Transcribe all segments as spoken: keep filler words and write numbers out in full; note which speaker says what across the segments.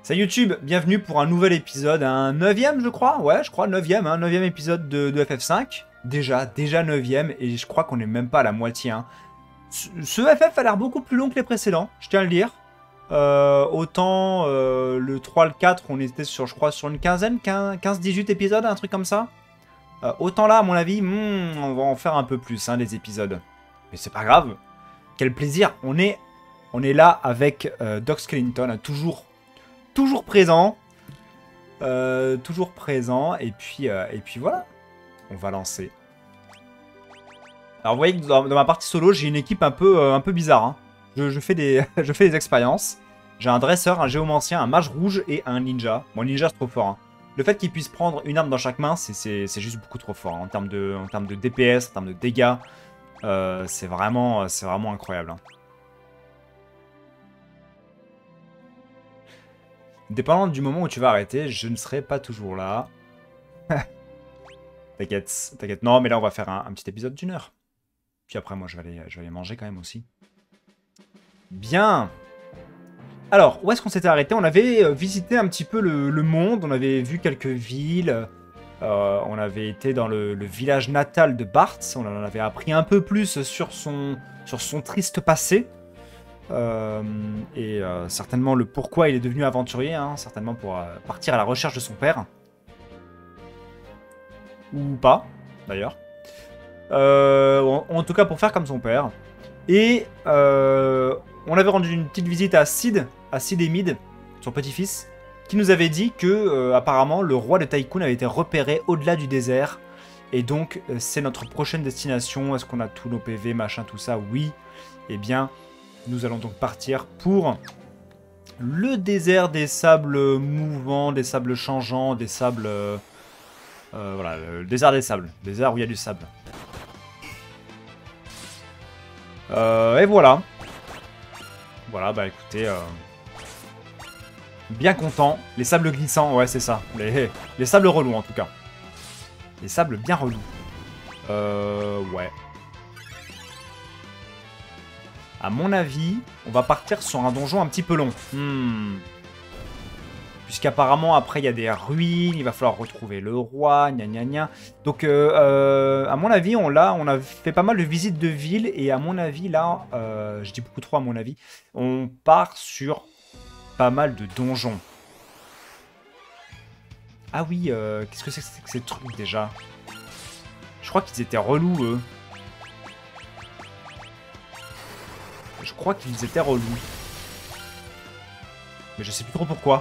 Speaker 1: Salut YouTube, bienvenue pour un nouvel épisode, un neuvième je crois, ouais je crois, neuvième, hein, neuvième épisode de, de F F cinq. Déjà, déjà neuvième, et je crois qu'on est même pas à la moitié. Hein. Ce, ce F F a l'air beaucoup plus long que les précédents, je tiens à le dire. Euh, autant euh, le trois, le quatre, on était sur, je crois, sur une quinzaine, quinze dix-huit épisodes, un truc comme ça. Euh, autant là, à mon avis, hmm, on va en faire un peu plus, hein, des épisodes. Mais c'est pas grave, quel plaisir, on est, on est là avec euh, Doc Skellington, toujours... Toujours présent. Euh, toujours présent. Et puis, euh, et puis voilà. On va lancer. Alors vous voyez que dans, dans ma partie solo, j'ai une équipe un peu, euh, un peu bizarre. Hein. Je, je, fais des, je fais des expériences. J'ai un dresseur, un géomancien, un mage rouge et un ninja. Bon, le ninja c'est trop fort. Hein. Le fait qu'il puisse prendre une arme dans chaque main, c'est juste beaucoup trop fort. Hein. En termes de, en termes de D P S, en termes de dégâts. Euh, c'est vraiment, c'est vraiment incroyable. Hein. Dépendant du moment où tu vas arrêter, je ne serai pas toujours là. T'inquiète, t'inquiète. Non, mais là, on va faire un, un petit épisode d'une heure. Puis après, moi, je vais, aller, je vais aller manger quand même aussi. Bien. Alors, où est-ce qu'on s'était arrêté? On avait visité un petit peu le, le monde. On avait vu quelques villes. Euh, on avait été dans le, le village natal de Bart. On en avait appris un peu plus sur son, sur son triste passé. Euh, et euh, certainement le pourquoi il est devenu aventurier, hein, certainement pour euh, partir à la recherche de son père. Ou pas, d'ailleurs. Euh, en, en tout cas pour faire comme son père. Et euh, on avait rendu une petite visite à Sid, à Sid et Mid, son petit-fils, qui nous avait dit que euh, apparemment le roi de Tycoon avait été repéré au-delà du désert. Et donc euh, c'est notre prochaine destination. Est-ce qu'on a tous nos P V, machin, tout ça? Oui. Eh bien... Nous allons donc partir pour le désert des sables mouvants, des sables changeants, des sables... Euh, euh, voilà, le désert des sables. Le désert où il y a du sable. Euh, et voilà. Voilà, bah écoutez... Euh, bien content. Les sables glissants, ouais c'est ça. Les, les sables relous en tout cas. Les sables bien relous. Euh, ouais. À mon avis, on va partir sur un donjon un petit peu long. Hmm. Puisqu'apparemment, après, il y a des ruines, il va falloir retrouver le roi, gna gna gna. Donc, euh, euh, à mon avis, on, là, on a fait pas mal de visites de ville. Et à mon avis, là, euh, je dis beaucoup trop à mon avis, on part sur pas mal de donjons. Ah oui, euh, qu'est-ce que c'est que ces trucs, déjà? Je crois qu'ils étaient relous, eux. Je crois qu'ils étaient relous. Mais je sais plus trop pourquoi.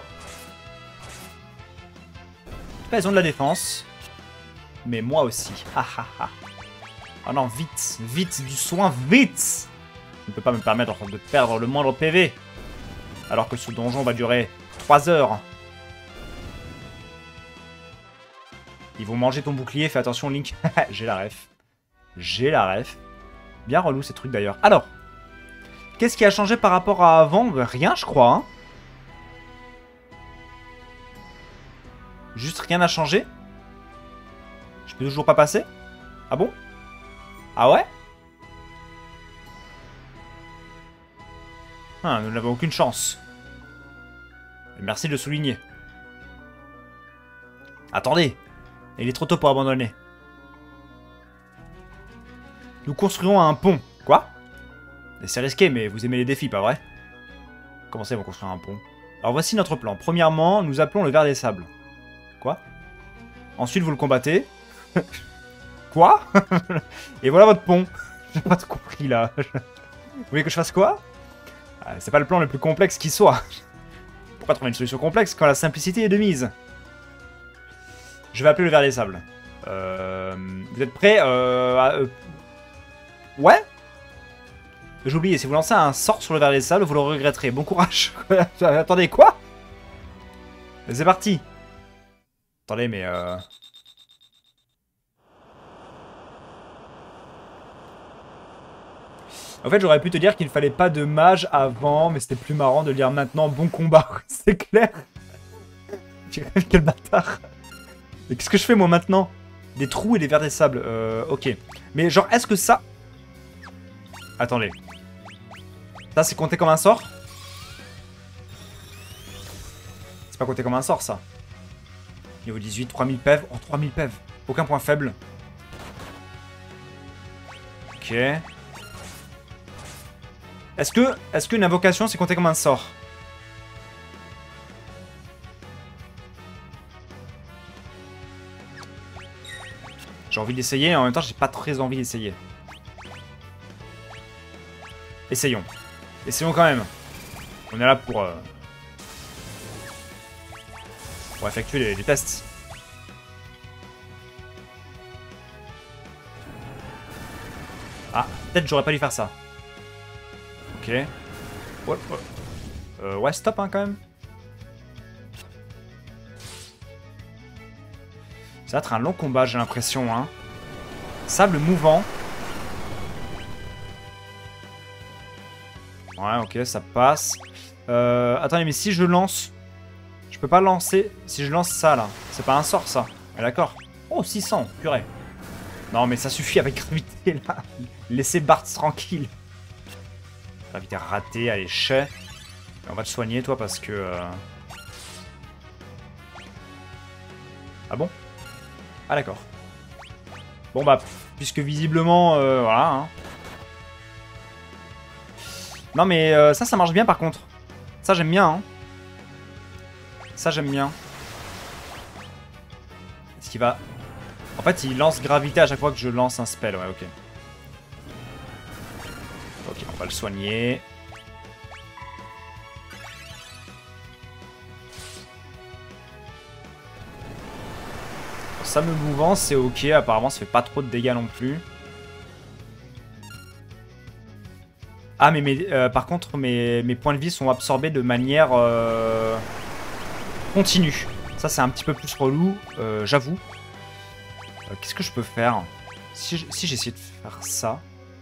Speaker 1: En tout cas, ils ont de la défense. Mais moi aussi. Ah ah ah. Oh non, vite. Vite, du soin, vite. Je ne peux pas me permettre de perdre le moindre P V. Alors que ce donjon va durer trois heures. Ils vont manger ton bouclier, fais attention Link. J'ai la ref. J'ai la ref. Bien relou ces trucs d'ailleurs. Alors. Qu'est-ce qui a changé par rapport à avant? Rien, je crois. Hein. Juste rien n'a changé. Je peux toujours pas passer? Ah bon? Ah ouais? Ah, nous n'avons aucune chance. Merci de le souligner. Attendez. Il est trop tôt pour abandonner. Nous construirons un pont. Quoi? C'est risqué, mais vous aimez les défis, pas vrai? Comment ça, ils vont construire un pont? Alors voici notre plan. Premièrement, nous appelons le ver des sables. Quoi? Ensuite, vous le combattez. Quoi? Et voilà votre pont. J'ai pas tout compris, là. Vous voulez que je fasse quoi? ah, C'est pas le plan le plus complexe qui soit. Pourquoi trouver une solution complexe quand la simplicité est de mise? Je vais appeler le ver des sables. Euh, vous êtes prêts? euh, à, euh... Ouais? J'ai oublié, si vous lancez un sort sur le ver des sables, vous le regretterez. Bon courage. Attendez, quoi? C'est parti. Attendez, mais... Euh... En fait, j'aurais pu te dire qu'il ne fallait pas de mage avant, mais c'était plus marrant de lire maintenant bon combat. C'est clair. Quel bâtard. Mais qu'est-ce que je fais, moi, maintenant? Des trous et des vers des sables. Euh, ok. Mais genre, est-ce que ça... Attendez. Ça, c'est compté comme un sort? C'est pas compté comme un sort, ça. Niveau dix-huit, trois mille P E V. Oh, trois mille P E V. Aucun point faible. Ok. Est-ce que, est-ce qu'une invocation, c'est compté comme un sort? J'ai envie d'essayer, et en même temps, j'ai pas très envie d'essayer. Essayons. Essayons quand même. On est là pour... Euh... pour effectuer les, les tests. Ah, peut-être j'aurais pas dû faire ça. Ok. Ouais, ouais. Euh, ouais, stop hein, quand même. Ça va être un long combat, j'ai l'impression. Hein. Sable mouvant. Ouais, ok, ça passe. Euh, attendez, mais si je lance... Je peux pas lancer... Si je lance ça, là. C'est pas un sort, ça. Ah, d'accord. Oh, six cents, purée. Non, mais ça suffit avec gravité, là. Laissez Bart tranquille. Gravité ratée, allez, chais. On va te soigner, toi, parce que... Euh... Ah bon? Ah, d'accord. Bon, bah, puisque visiblement... Euh, voilà, hein. Non, mais euh, ça, ça marche bien, par contre. Ça, j'aime bien, hein. Ça, j'aime bien. Est-ce qu'il va... En fait, il lance gravité à chaque fois que je lance un spell. Ouais, ok. Ok, on va le soigner. Ça me mouvant, c'est ok. Apparemment, ça fait pas trop de dégâts non plus. Ah, mais mes, euh, par contre, mes, mes points de vie sont absorbés de manière euh, continue. Ça, c'est un petit peu plus relou, euh, j'avoue. Euh, Qu'est-ce que je peux faire? Si, si j'essayais de faire ça,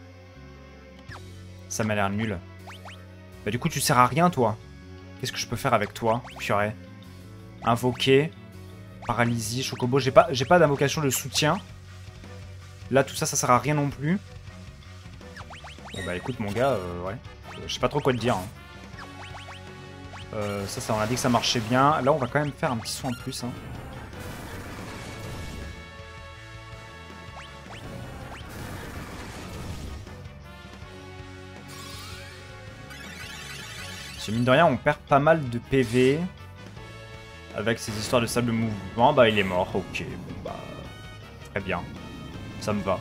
Speaker 1: ça m'a l'air nul. Bah, du coup, tu sers à rien, toi. Qu'est-ce que je peux faire avec toi, purée? Invoquer. Paralysie, chocobo. J'ai pas, j'ai pas d'invocation de soutien. Là, tout ça, ça sert à rien non plus. Bon, bah écoute, mon gars, euh, ouais. Je sais pas trop quoi te dire. Hein. Euh, ça, ça, on a dit que ça marchait bien. Là, on va quand même faire un petit soin en plus. Hein. Parce que mine de rien, on perd pas mal de P V. Avec ces histoires de sable mouvement, bah il est mort. Ok, bon bah... Très bien. Ça me va.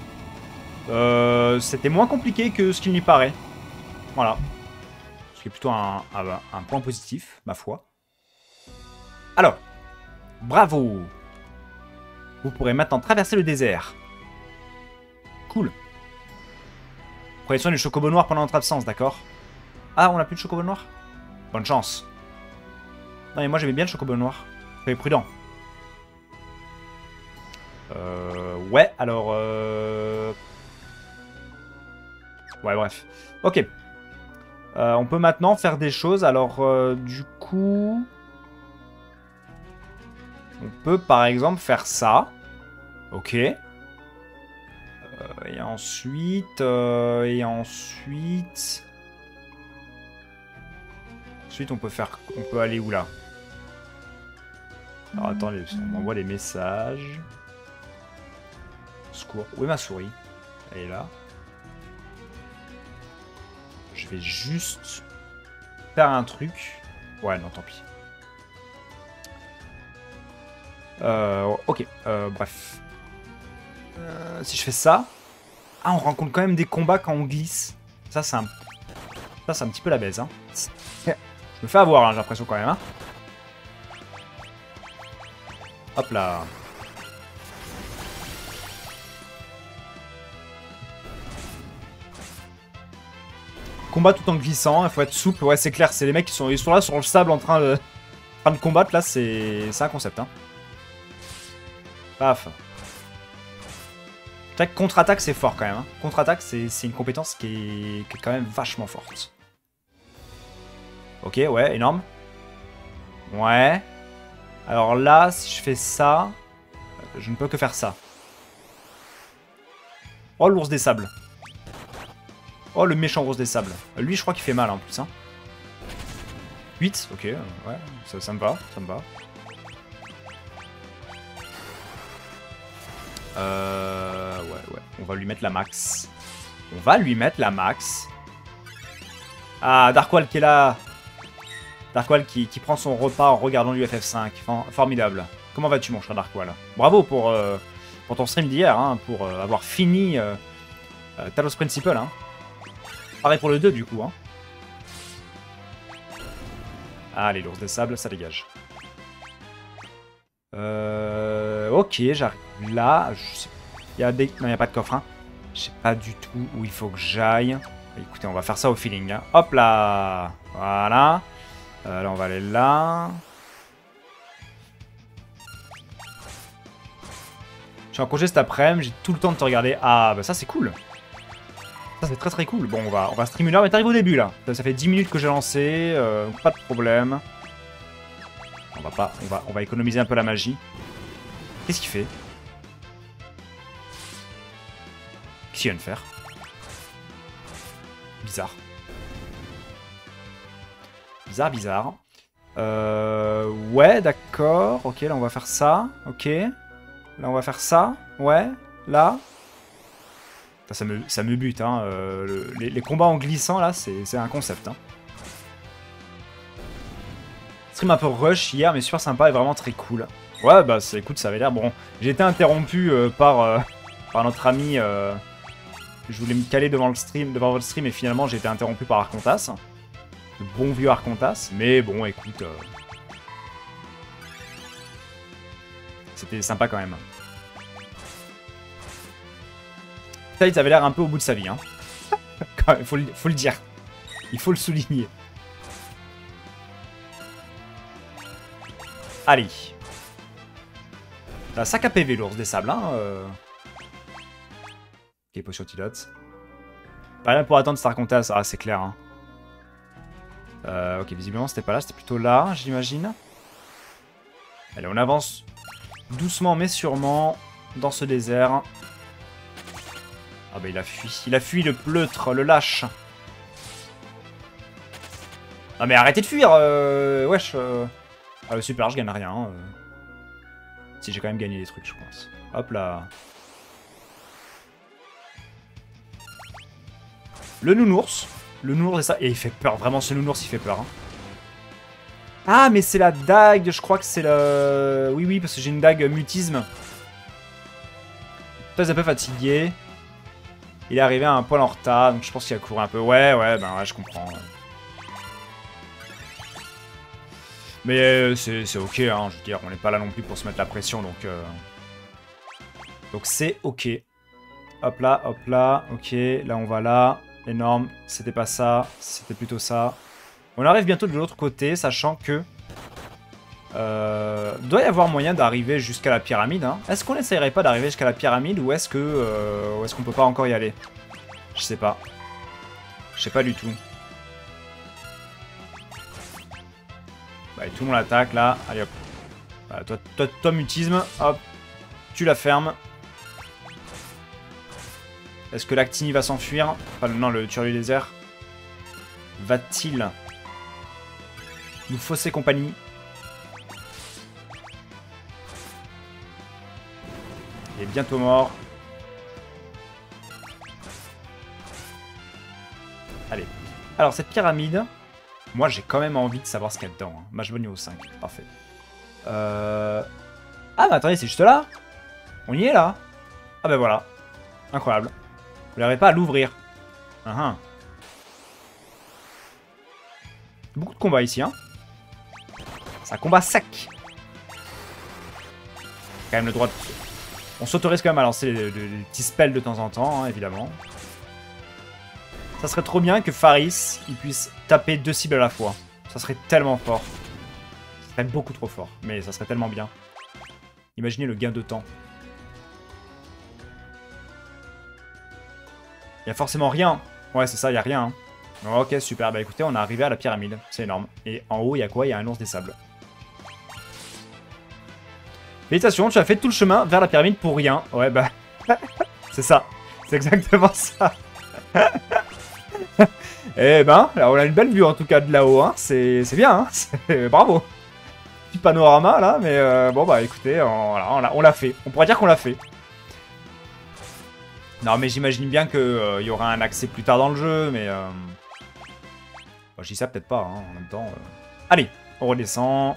Speaker 1: Euh, C'était moins compliqué que ce qu'il n'y paraît. Voilà. Ce qui est plutôt un, un, un point positif, ma foi. Alors. Bravo. Vous pourrez maintenant traverser le désert. Cool. Prenez soin du chocobo noir pendant notre absence, d'accord? Ah, on n'a plus de chocobo noir? Bonne chance. Non mais moi j'aimais bien le chocobo noir. Soyez prudent. Euh... Ouais, alors... Euh... Ouais, bref. Ok. Euh, on peut maintenant faire des choses. Alors, euh, du coup... On peut, par exemple, faire ça. Ok. Euh, et ensuite... Euh, et ensuite... Ensuite, on peut faire... On peut aller où, là? Alors, attendez, on m'envoie des messages. Secours. Où est ma souris? Elle est là. Je vais juste faire un truc. Ouais, non, tant pis. Euh, ok, euh, bref. Euh, si je fais ça... Ah, on rencontre quand même des combats quand on glisse. Ça, c'est un... Ça, c'est un petit peu la baise, hein. Je me fais avoir, hein, j'ai l'impression quand même, hein. Hop là. Combat tout en glissant, il faut être souple. Ouais, c'est clair, c'est les mecs qui sont, ils sont là sur le sable en train de, en train de combattre. Là, c'est un concept. Hein. Paf. Contre-attaque, c'est fort quand même. Hein. Contre-attaque, c'est une compétence qui est, qui est quand même vachement forte. Ok, ouais, énorme. Ouais. Alors là, si je fais ça, je ne peux que faire ça. Oh, l'ours des sables. Oh, le méchant ours des sables. Lui, je crois qu'il fait mal en plus. Hein. huit, ok, ouais, ça, ça me va, ça me va. Euh... Ouais, ouais, on va lui mettre la max. On va lui mettre la max. Ah, Darkwall qui est là. Darkwall qui, qui prend son repas en regardant l'U F F cinq. Formidable. Comment vas-tu, mon cher Darkwall? Bravo pour, euh, pour ton stream d'hier, hein, pour euh, avoir fini euh, euh, Talos Principle. Hein. Pareil pour le deux, du coup. Hein. Allez, l'ours des sables, ça dégage. Euh, ok, j'arrive là. Je sais, y a des... Non, il n'y a pas de coffre. Hein. Je sais pas du tout où il faut que j'aille. Écoutez, on va faire ça au feeling. Hein. Hop là. Voilà. Euh, là, on va aller là. Je suis en congé cet après-midi. J'ai tout le temps de te regarder. Ah, bah ça, c'est cool. Ça, c'est très très cool. Bon, on va, on va stream une heure. Mais t'arrives au début, là. Ça, ça fait dix minutes que j'ai lancé. Euh, pas de problème. On va pas... On va, on va économiser un peu la magie. Qu'est-ce qu'il fait? Qu'est-ce qu'il vient de faire? Bizarre. Bizarre, bizarre. Euh, ouais, d'accord. Ok, là, on va faire ça. Ok. Là, on va faire ça. Ouais. Là. Ça me, ça me bute, hein. Euh, le, les, les combats en glissant, là, c'est un concept, hein. Stream un peu rush hier, mais super sympa et vraiment très cool. Ouais, bah, écoute, ça avait l'air... Bon, j'ai été interrompu euh, par, euh, par notre ami... Euh, je voulais me caler devant le stream, devant votre stream, et finalement, j'ai été interrompu par Arcontas. Le bon vieux Arcontas. Mais bon, écoute... Euh, c'était sympa quand même. Tide avait l'air un peu au bout de sa vie, hein. Quand même, faut le, faut le dire. Il faut le souligner. Allez. La sac à P V, l'ours des sables, hein. Euh... Ok, potion tilote. Pas là pour attendre Starcontas. Ah, c'est clair, hein. Euh, ok, visiblement, c'était pas là. C'était plutôt là, j'imagine. Allez, on avance doucement, mais sûrement, dans ce désert. Ah bah, il a fui. Il a fui, le pleutre, le lâche. Ah, mais arrêtez de fuir, euh... wesh. Euh... Ah, super, je gagne rien. Euh... Si, j'ai quand même gagné des trucs, je pense. Hop là. Le nounours. Le nounours, et ça. Et il fait peur. Vraiment, ce nounours, il fait peur. Hein. Ah, mais c'est la dague. Je crois que c'est le... Oui, oui, parce que j'ai une dague mutisme. Peut-être un peu fatigué. Il est arrivé à un poil en retard, donc je pense qu'il a couru un peu. Ouais, ouais, ben ouais, je comprends. Mais euh, c'est ok, hein, je veux dire, on n'est pas là non plus pour se mettre la pression, donc... Euh... Donc c'est ok. Hop là, hop là, ok, là on va là. Énorme, c'était pas ça, c'était plutôt ça. On arrive bientôt de l'autre côté, sachant que... Euh, doit y avoir moyen d'arriver jusqu'à la pyramide. Hein. Est-ce qu'on n'essayerait pas d'arriver jusqu'à la pyramide ou est-ce que euh, est-ce qu'on peut pas encore y aller? Je sais pas. Je sais pas du tout. Bah, et tout le monde attaque là. Allez hop. Voilà, toi, toi, toi, mutisme. Hop. Tu la fermes. Est-ce que l'Actini va s'enfuir? Enfin, non, le tueur du désert. Va-t-il nous fausser compagnie? Il est bientôt mort. Allez. Alors, cette pyramide, moi, j'ai quand même envie de savoir ce qu'il y a dedans. Hein. Match bon niveau cinq. Parfait. Euh... Ah, mais attendez, c'est juste là. On y est, là. Ah, ben voilà. Incroyable. Vous n'arrivez pas à l'ouvrir. Uh -huh. Beaucoup de combats ici, hein. C'est un combat sec. Quand même le droit de... On s'autorise quand même à lancer des, des, des petits spells de temps en temps, hein, évidemment. Ça serait trop bien que Faris il puisse taper deux cibles à la fois. Ça serait tellement fort. Ça serait beaucoup trop fort, mais ça serait tellement bien. Imaginez le gain de temps. Il y a forcément rien. Ouais, c'est ça, il y a rien. Hein. Ok, super. Bah écoutez, on est arrivé à la pyramide. C'est énorme. Et en haut, il y a quoi? Il y a un ours des sables. Félicitations, tu as fait tout le chemin vers la pyramide pour rien. Ouais, bah... c'est ça. C'est exactement ça. Eh ben, là, on a une belle vue en tout cas de là-haut, hein. C'est bien, hein. Bravo. Petit panorama là, mais euh, bon bah écoutez, on, voilà, on l'a fait. On pourrait dire qu'on l'a fait. Non mais j'imagine bien qu'il euh, y aura un accès plus tard dans le jeu, mais... Euh... Bon, je dis ça peut-être pas, hein, en même temps. Euh... Allez, on redescend.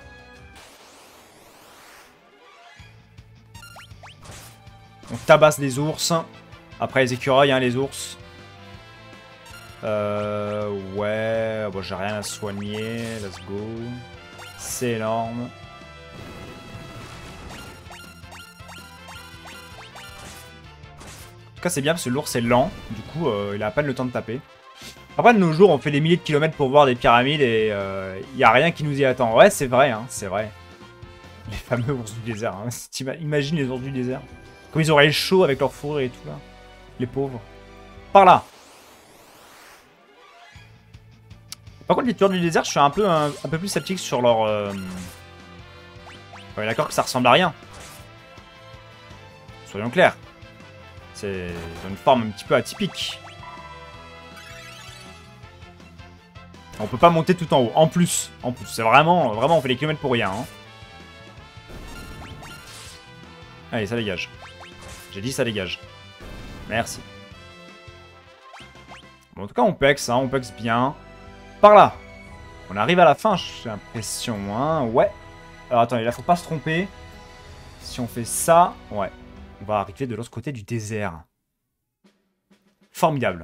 Speaker 1: On tabasse les ours. Après les écureuils, hein, les ours. Euh... Ouais, bon j'ai rien à soigner, let's go. C'est énorme. En tout cas, c'est bien parce que l'ours est lent. Du coup, euh, il a à peine le temps de taper. Après, de nos jours, on fait des milliers de kilomètres pour voir des pyramides et il euh, n'y a rien qui nous y attend. Ouais, c'est vrai, hein, c'est vrai. Les fameux ours du désert. Hein. Imagine les ours du désert. Comme ils auraient chaud avec leur fourrure et tout là. Les pauvres. Par là. Par contre, les tueurs du désert, je suis un peu, un, un peu plus sceptique sur leur... Euh... Ouais, d'accord que ça ressemble à rien. Soyons clairs. C'est une forme un petit peu atypique. On peut pas monter tout en haut. En plus. En plus. C'est vraiment... Vraiment, on fait les kilomètres pour rien. Hein. Allez, ça dégage. J'ai dit ça dégage. Merci. Bon, en tout cas, on pex. Hein, on pex bien. Par là. On arrive à la fin, j'ai l'impression. Hein. Ouais. Alors, attendez, là, faut pas se tromper. Si on fait ça... Ouais. On va arriver de l'autre côté du désert. Formidable.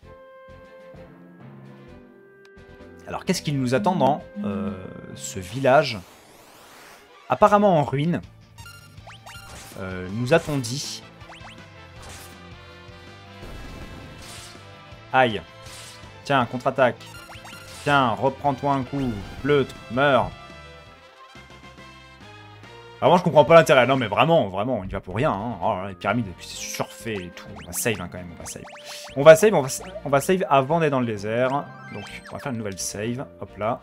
Speaker 1: Alors, qu'est-ce qu'il nous attend dans euh, ce village apparemment en ruine? euh, Nous a-t-on dit? Aïe. Tiens, contre-attaque. Tiens, reprends-toi un coup. Pleutre, meurs. Vraiment, je comprends pas l'intérêt. Non, mais vraiment, vraiment, on y va pour rien. Hein. Oh, les pyramides, c'est surfait et tout. On va save hein, quand même, on va save. On va save, on va, on va save avant d'être dans le désert. Donc, on va faire une nouvelle save. Hop là.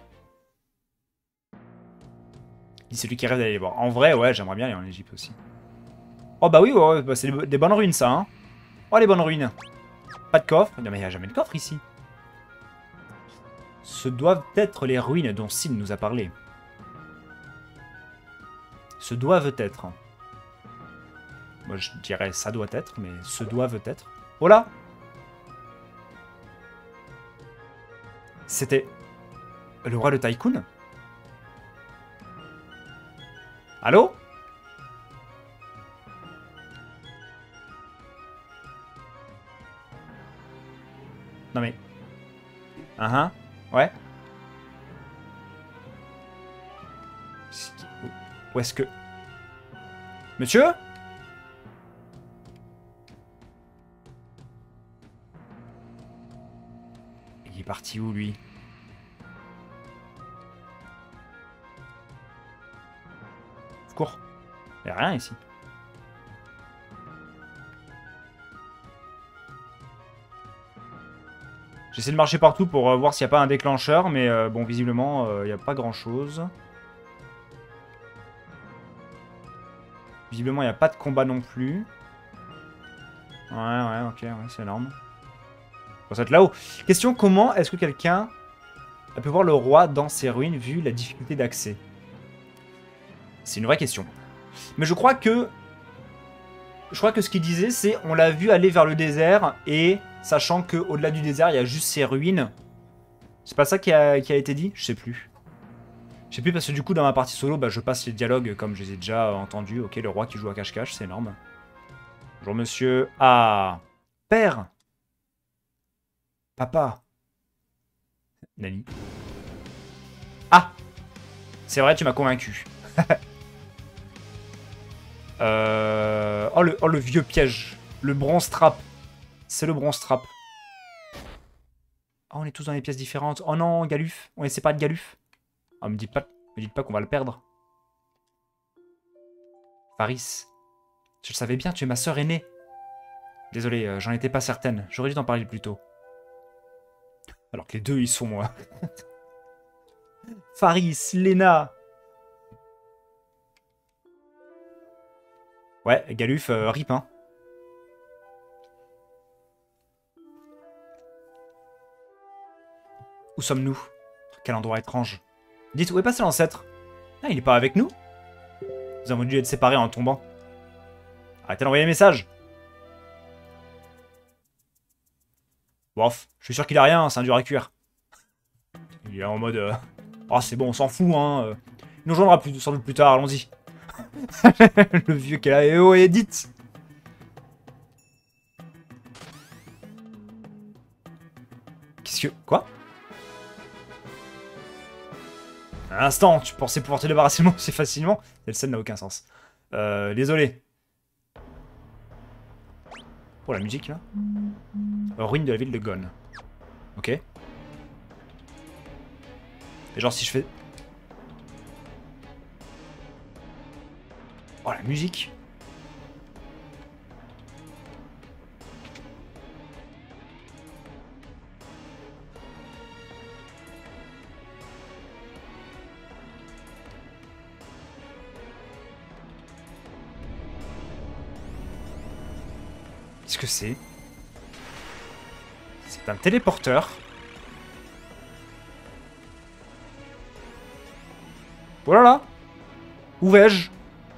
Speaker 1: Dis celui qui rêve d'aller les voir. En vrai, ouais, j'aimerais bien aller en Égypte aussi. Oh bah oui, ouais, bah, c'est des, des bonnes ruines, ça. Hein. Oh, les bonnes ruines. Pas de coffre. Non, mais il n'y a jamais de coffre ici. Ce doivent être les ruines dont Sid nous a parlé. Ce doivent être. Moi, je dirais ça doit être, mais ce doivent être. Oh là! C'était le roi de Tycoon? Allô? Non mais... Uh -huh. Ouais. Où est-ce que... Monsieur? Il est parti où, lui? Cours. Il n'y a rien ici. J'essaie de marcher partout pour euh, voir s'il n'y a pas un déclencheur, mais euh, bon, visiblement, il euh, n'y a pas grand-chose. Visiblement, il n'y a pas de combat non plus. Ouais, ouais, ok, ouais, c'est énorme. On va être là-haut. Question, comment est-ce que quelqu'un a pu voir le roi dans ses ruines vu la difficulté d'accès? C'est une vraie question. Mais je crois que... Je crois que ce qu'il disait, c'est on l'a vu aller vers le désert et sachant qu'au-delà du désert, il y a juste ces ruines. C'est pas ça qui a, qui a été dit? Je sais plus. Je sais plus parce que du coup, dans ma partie solo, bah, je passe les dialogues comme je les ai déjà entendus. Ok, le roi qui joue à cache-cache, c'est énorme. Bonjour monsieur. Ah, père. Papa. Nani. Ah, c'est vrai, tu m'as convaincu. euh... oh, le, oh, le vieux piège. Le bronze trap. C'est le bronze trap. Oh, on est tous dans des pièces différentes. Oh non, Galuf. On essaie pas de Galuf. Oh, me dites pas, me dites pas qu'on va le perdre. Faris. Je le savais bien, tu es ma sœur aînée. Désolé, euh, j'en étais pas certaine. J'aurais dû t'en parler plus tôt. Alors que les deux, ils sont moi. Faris, Lena. Ouais, Galuf, euh, rip, hein. Où sommes-nous? Quel endroit étrange. Dites, où est passé l'ancêtre? Ah, il est pas avec nous? Nous avons dû être séparés en tombant. Arrêtez d'envoyer des messages. Bof, je suis sûr qu'il a rien, c'est un dur à cuire. Il est en mode... Euh... Oh, c'est bon, on s'en fout, hein. Euh, il nous rejoindra plus, sans doute plus tard, allons-y. Le vieux qui est là, et oh, Edith. Qu'est-ce que... Quoi? Un instant, tu pensais pouvoir te débarrasser de moi aussi facilement? Cette scène n'a aucun sens. Euh, désolé. Oh, la musique, là. Ruine de la ville de Gone. Ok. Et genre, si je fais... Oh, la musique. Qu'est-ce que c'est? C'est un téléporteur. Oh là là! Où vais-je?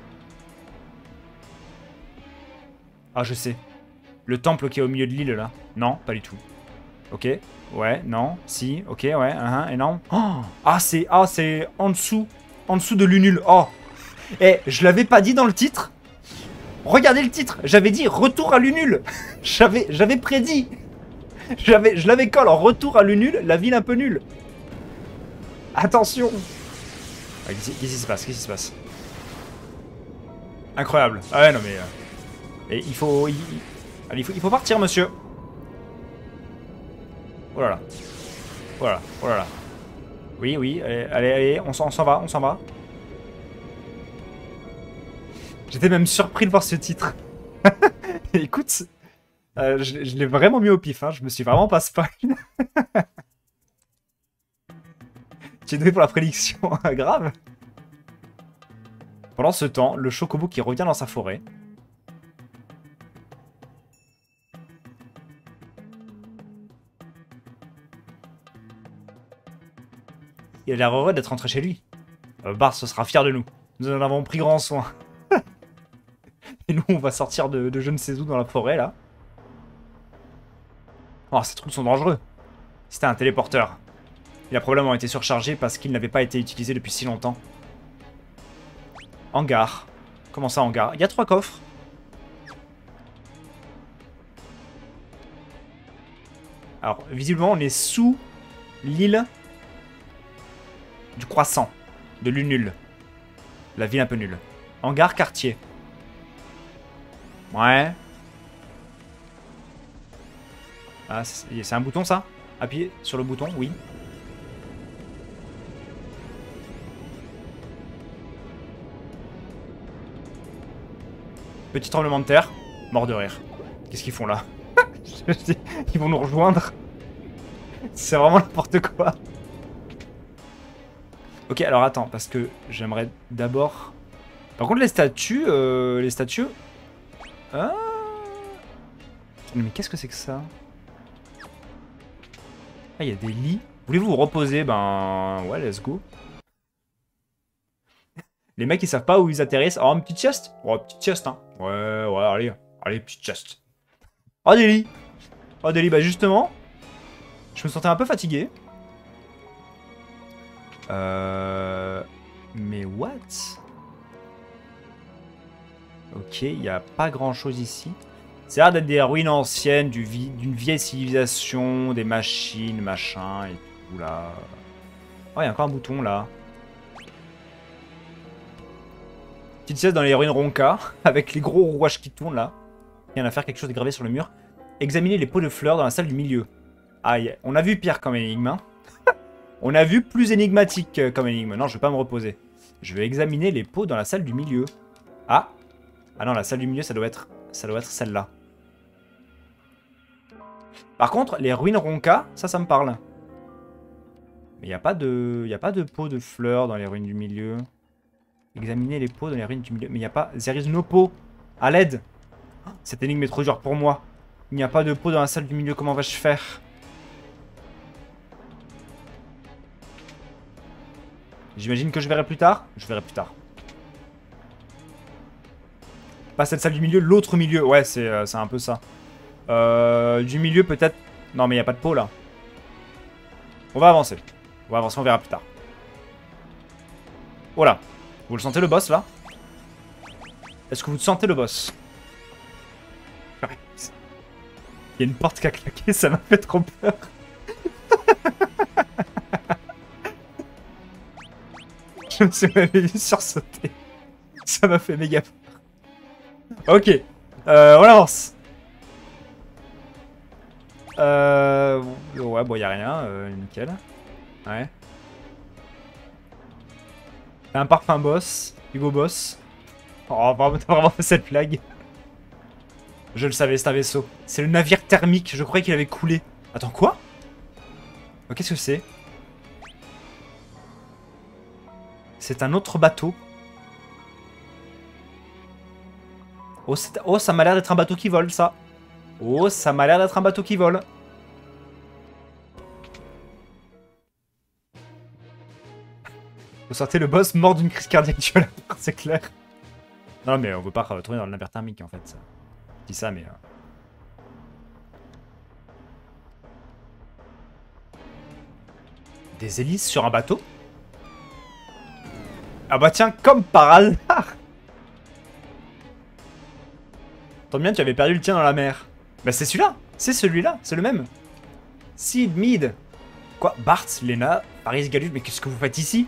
Speaker 1: Ah, je sais. Le temple qui est au milieu de l'île, là. Non, pas du tout. Ok. Ouais, non, si, ok, ouais, uh -huh, et non. Oh, ah, c'est ah, c'est en dessous. En dessous de l'Unul. Oh! Eh, je l'avais pas dit dans le titre? Regardez le titre, j'avais dit retour à l'Unul. J'avais j'avais prédit. J'avais je l'avais colle en retour à l'Unul, la ville un peu nulle. Attention. Ah, qu'est-ce qui se passe? Qu'est-ce qui se passe? Incroyable. Ah ouais, non mais euh... et il faut il... Allez, il faut il faut partir, monsieur. Oh là là. Oh là là. Oh là là. Oui, oui, allez, allez, allez, on s'en va, on s'en va. J'étais même surpris de voir ce titre. Écoute, euh, je, je l'ai vraiment mis au pif, hein. Je me suis vraiment pas spoil. Tu es doué pour la prédiction, grave. Pendant ce temps, le chocobo qui revient dans sa forêt. Il a l'air heureux d'être rentré chez lui. Euh, Bart se sera fier de nous. Nous en avons pris grand soin. Et nous, on va sortir de, de je ne sais où dans la forêt, là. Oh, ces trucs sont dangereux. C'était un téléporteur. Il a probablement été surchargé parce qu'il n'avait pas été utilisé depuis si longtemps. Hangar. Comment ça, hangar? Il y a trois coffres. Alors, visiblement, on est sous l'île du croissant. De l'Unul. La ville un peu nulle. Hangar quartier. Ouais. Ah, c'est un bouton, ça? Appuyez sur le bouton, oui. Petit tremblement de terre. Mort de rire. Qu'est-ce qu'ils font là? Ils vont nous rejoindre. C'est vraiment n'importe quoi. Ok, alors attends, parce que j'aimerais d'abord... Par contre, les statues... Euh, les statues... Ah... Mais qu'est-ce que c'est que ça? Ah, il y a des lits. Voulez-vous vous reposer? Ben... Ouais, let's go. Les mecs, ils savent pas où ils atterrissent. Oh, une petite chest? Oh, une petite chest, hein. Ouais, ouais, allez. Allez, petite chest. Oh, des lits. Oh, des lits. Bah, justement, je me sentais un peu fatigué. Euh... Mais what? Ok, il n'y a pas grand-chose ici. C'est l'air d'être des ruines anciennes, d'une vie... vieille civilisation, des machines, machin, et tout, là. Oh, il y a encore un bouton, là. Petite sieste dans les ruines Ronca, avec les gros rouages qui tournent, là. Rien à faire, quelque chose de gravé sur le mur. Examinez les pots de fleurs dans la salle du milieu. Aïe, on a vu pire comme énigme, hein. On a vu plus énigmatique comme énigme. Non, je vais pas me reposer. Je vais examiner les pots dans la salle du milieu. Ah. Ah non, la salle du milieu, ça doit être, ça doit être celle-là. Par contre, les ruines Ronca, ça, ça me parle. Mais il n'y a pas de, y a pas de pots de fleurs dans les ruines du milieu. Examiner les pots dans les ruines du milieu. Mais il n'y a pas... There is no pot. À l'aide. Cette énigme est trop dure pour moi. Il n'y a pas de pot dans la salle du milieu. Comment vais-je faire? J'imagine que je verrai plus tard. Je verrai plus tard. Pas cette salle du milieu, l'autre milieu. Ouais, c'est euh, un peu ça. Euh, du milieu, peut-être... Non, mais il n'y a pas de pot, là. On va avancer. On va avancer, on verra plus tard. Voilà. Vous le sentez, le boss, là? Est-ce que vous sentez le boss? Il y a une porte qui a claqué, ça m'a fait trop peur. Je me suis réveillé sursauté. Ça m'a fait méga peur. Ok. Euh, on avance. Euh... Ouais, bon, y'a rien. Euh, nickel. Ouais. Un parfum boss. Hugo Boss. Oh, t'as vraiment fait cette blague. Je le savais, c'est un vaisseau. C'est le navire thermique. Je croyais qu'il avait coulé. Attends, quoi? oh, Qu'est-ce que c'est? C'est un autre bateau. Oh, oh ça m'a l'air d'être un bateau qui vole, ça. Oh, ça m'a l'air d'être un bateau qui vole. Vous sortez le boss mort d'une crise cardiaque du lavoir, c'est clair. Non, mais on veut pas retourner dans le navire thermique, en fait. Ça. Je dis ça, mais... Euh... Des hélices sur un bateau? Ah bah tiens, comme par hasard. Tant bien, tu avais perdu le tien dans la mer. Bah c'est celui-là. C'est celui-là. C'est le même. Sid, Mid. Quoi? Bart, Lena, Paris, Galus. Mais qu'est-ce que vous faites ici?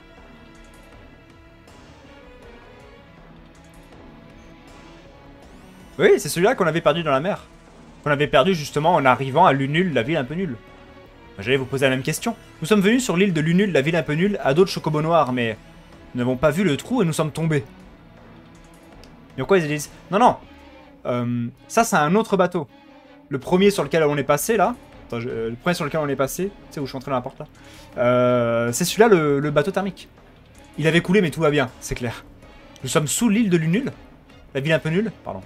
Speaker 1: Oui, c'est celui-là qu'on avait perdu dans la mer. Qu'on avait perdu justement en arrivant à Lunul, la ville un peu nulle. J'allais vous poser la même question. Nous sommes venus sur l'île de Lunul, la ville un peu nulle, à d'autres chocobos noirs, mais... Nous n'avons pas vu le trou et nous sommes tombés. Et quoi ils disent? Non, non. Euh, ça, c'est un autre bateau. Le premier sur lequel on est passé, là. Attends, je, euh, le premier sur lequel on est passé. Tu sais où je suis entré dans la porte, là. Euh, c'est celui-là, le, le bateau thermique. Il avait coulé, mais tout va bien, c'est clair. Nous sommes sous l'île de Lunul. La ville un peu nulle, pardon.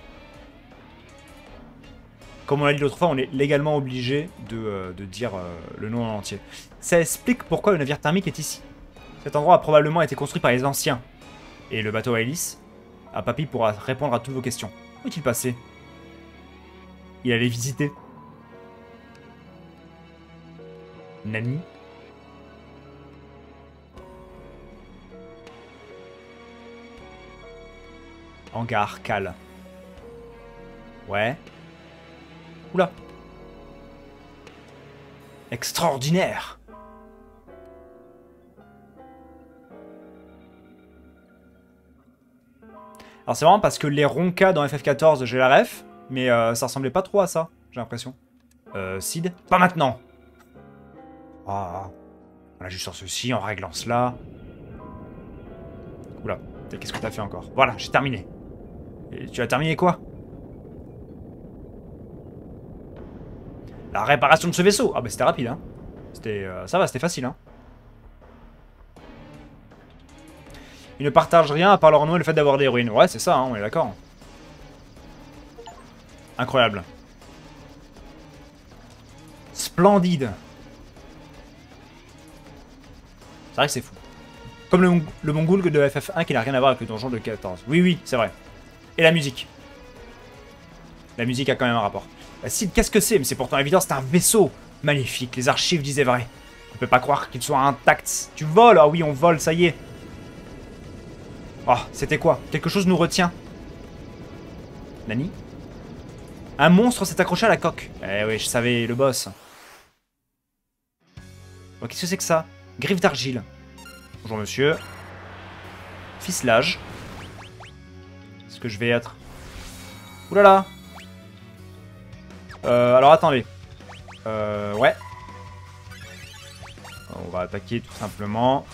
Speaker 1: Comme on l'a dit l'autre fois, on est légalement obligé de, euh, de dire euh, le nom en entier. Ça explique pourquoi le navire thermique est ici. Cet endroit a probablement été construit par les anciens. Et le bateau à hélice, à Papy pourra répondre à toutes vos questions. Où est-il passé? Il allait visiter. Nani? Hangar, Cal. Ouais. Oula. Extraordinaire. Alors c'est marrant parce que les Ronca dans F F quatorze, j'ai la ref, mais euh, ça ressemblait pas trop à ça, j'ai l'impression. Euh, Sid? Pas maintenant. Ah, voilà, juste sur ceci, en réglant cela. Oula, qu'est-ce que t'as fait encore? Voilà, j'ai terminé. Et tu as terminé quoi? La réparation de ce vaisseau. Ah bah c'était rapide, hein. C'était, euh, ça va, c'était facile, hein. Ils ne partagent rien à part leur nom et le fait d'avoir des ruines. Ouais, c'est ça, hein, on est d'accord. Incroyable. Splendide. C'est vrai que c'est fou. Comme le, le Mongol de F F un qui n'a rien à voir avec le donjon de quatorze. Oui, oui, c'est vrai. Et la musique. La musique a quand même un rapport. Bah, Sid, qu'est-ce que c'est? Mais c'est pourtant évident, c'est un vaisseau. Magnifique, les archives disaient vrai. Je peux pas croire qu'il soit intact. Tu voles? Ah oui, on vole, ça y est. Oh, c'était quoi? Quelque chose nous retient. Nani? Un monstre s'est accroché à la coque. Eh oui, je savais, le boss. Oh, qu'est-ce que c'est que ça? Griffe d'argile. Bonjour monsieur. Ficelage. Est-ce que je vais être... Oulala. Euh, alors attendez. Euh, ouais. On va attaquer tout simplement.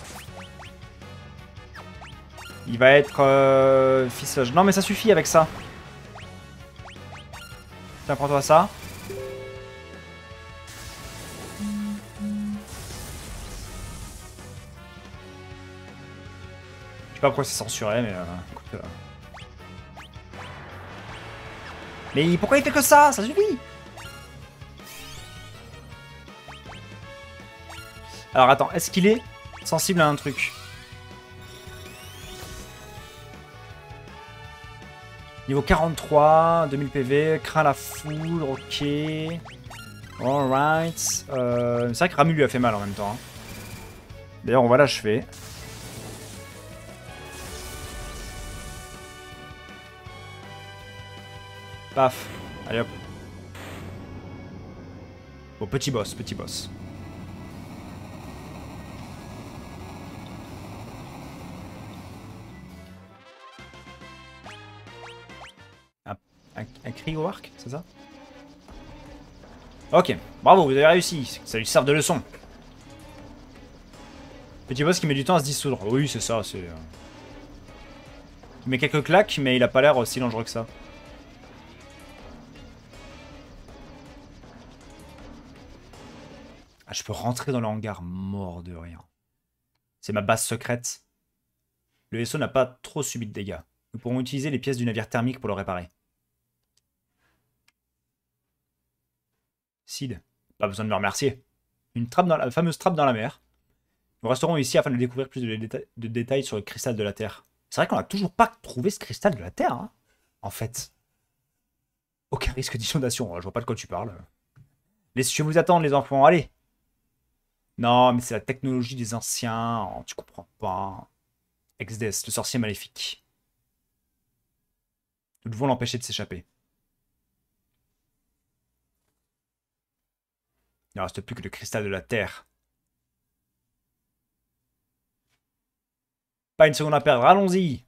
Speaker 1: Il va être... Euh, ficelage. Non mais ça suffit avec ça. Tiens, prends-toi ça. Je sais pas pourquoi c'est censuré, mais... Euh, écoute, euh... Mais pourquoi il fait que ça? Ça suffit. Alors attends, est-ce qu'il est sensible à un truc? Niveau quarante-trois, deux mille P V, craint la foudre, ok. Alright. Euh, c'est vrai que Ramu lui a fait mal en même temps. Hein. D'ailleurs, on va l'achever. Paf. Allez hop. Bon, petit boss, petit boss. Un, un, un cri au arc, c'est ça? Ok, bravo, vous avez réussi. Ça lui sert de leçon. Petit boss qui met du temps à se dissoudre. Oui, c'est ça, c'est... Euh... Il met quelques claques, mais il a pas l'air aussi dangereux que ça. Ah, je peux rentrer dans le hangar mort de rien. C'est ma base secrète. Le vaisseau n'a pas trop subi de dégâts. Nous pourrons utiliser les pièces du navire thermique pour le réparer. Sid, pas besoin de me remercier. Une trappe dans la, fameuse trappe dans la mer. Nous resterons ici afin de découvrir plus de, déta de détails sur le cristal de la Terre. C'est vrai qu'on n'a toujours pas trouvé ce cristal de la Terre, hein, en fait. Aucun risque d'inondation. Je vois pas de quoi tu parles. Laissez vous attendre, les enfants. Allez. Non, mais c'est la technologie des anciens. Oh, tu comprends pas. Exdes, le sorcier maléfique. Nous devons l'empêcher de s'échapper. Il ne reste plus que le cristal de la Terre. Pas une seconde à perdre, allons-y.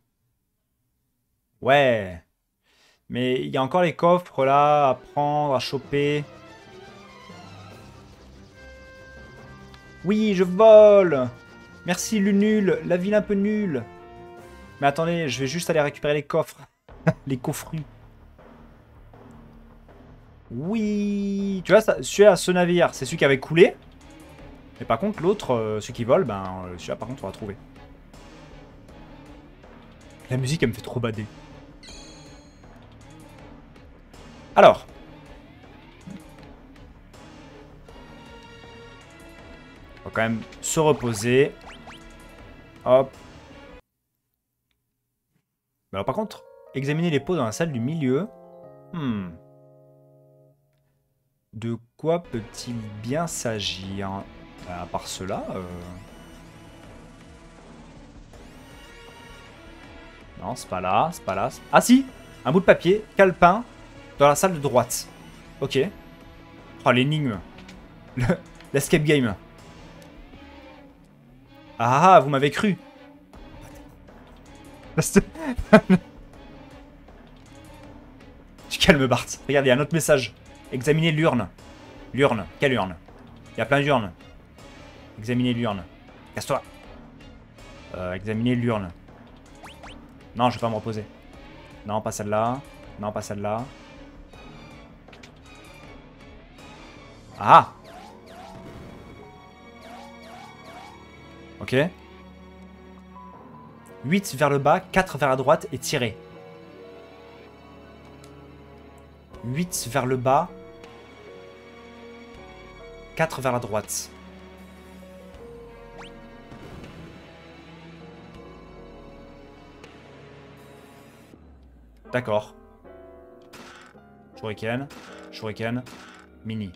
Speaker 1: Ouais. Mais il y a encore les coffres là à prendre, à choper. Oui, je vole. Merci le nul, la ville un peu nulle. Mais attendez, je vais juste aller récupérer les coffres. Les coffruits. Oui. Tu vois, ça, celui-là, ce navire, c'est celui qui avait coulé. Et par contre, l'autre, euh, celui qui vole, ben, euh, celui-là, par contre, on va trouver. La musique, elle me fait trop bader. Alors. On va quand même se reposer. Hop. Mais alors par contre, examiner les pots dans la salle du milieu. Hmm. De quoi peut-il bien s'agir? Ben, à part cela... Euh... Non, c'est pas là, c'est pas là. Ah si! Un bout de papier, calepin, dans la salle de droite. Ok. Oh, l'énigme. L'escape game. Ah, vous m'avez cru. Tu calmes Bart. Regarde, il y a un autre message. Examinez l'urne. L'urne. Quelle urne? Il y a plein d'urnes. Examinez l'urne. Casse-toi. Euh, examinez l'urne. Non, je vais pas me reposer. Non, pas celle-là. Non, pas celle-là. Ah! Ok. huit vers le bas, quatre vers la droite et tirer. huit vers le bas. quatre vers la droite. D'accord. Shuriken. Shuriken. Mini.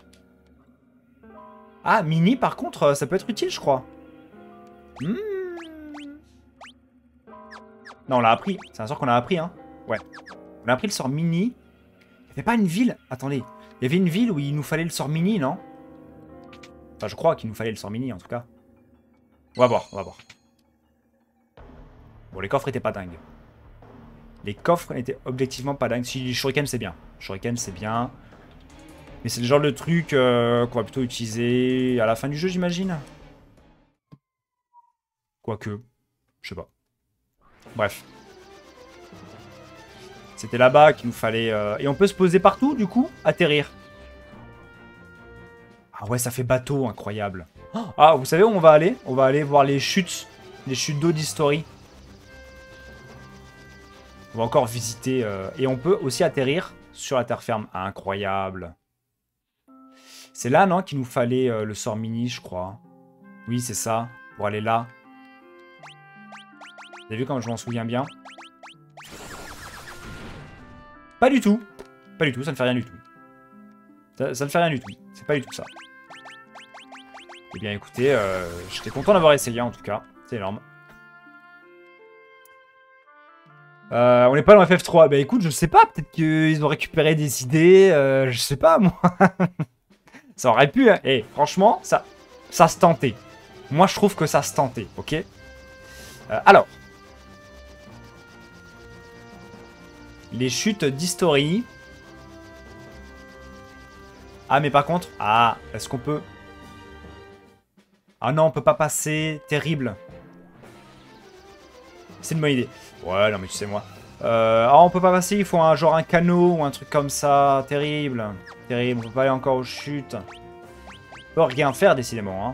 Speaker 1: Ah, mini par contre, ça peut être utile, je crois. Mmh. Non, on l'a appris. C'est un sort qu'on a appris, hein. Ouais. On a appris le sort mini. Il n'y avait pas une ville... Attendez. Il y avait une ville où il nous fallait le sort mini, non? Enfin, je crois qu'il nous fallait le sort mini, en tout cas. On va voir, on va voir. Bon, les coffres étaient pas dingues. Les coffres n'étaient objectivement pas dingues. Si, Shuriken, c'est bien. Shuriken, c'est bien. Mais c'est le genre de truc euh, qu'on va plutôt utiliser à la fin du jeu, j'imagine. Quoique. Je sais pas. Bref. C'était là-bas qu'il nous fallait... Euh... Et on peut se poser partout, du coup? Atterrir. Ah ouais, ça fait bateau, incroyable. Ah, vous savez où on va aller? On va aller voir les chutes. Les chutes d'eau d'History. On va encore visiter... Euh... Et on peut aussi atterrir sur la terre ferme. Ah, incroyable. C'est là, non, qu'il nous fallait euh, le sort mini, je crois. Oui, c'est ça. Pour aller là. Vous avez vu comme je m'en souviens bien? Pas du tout. Pas du tout, ça ne fait rien du tout. Ça, ça ne fait rien du tout. C'est pas du tout ça. Eh bien écoutez, euh, j'étais content d'avoir essayé en tout cas. C'est énorme. Euh, on n'est pas dans F F trois. Bah écoute, je sais pas. Peut-être qu'ils ont récupéré des idées. Euh, je sais pas, moi. Ça aurait pu. Hein. Et franchement, ça, ça se tentait. Moi, je trouve que ça se tentait. Ok. euh, Alors. Les chutes d'History. Ah, mais par contre... Ah, est-ce qu'on peut... Ah non, on peut pas passer. Terrible. C'est une bonne idée. Ouais, non, mais tu sais, moi. Euh, ah, on peut pas passer. Il faut un genre un canot ou un truc comme ça. Terrible. Terrible. On peut pas aller encore aux chutes. On peut rien faire, décidément. Hein.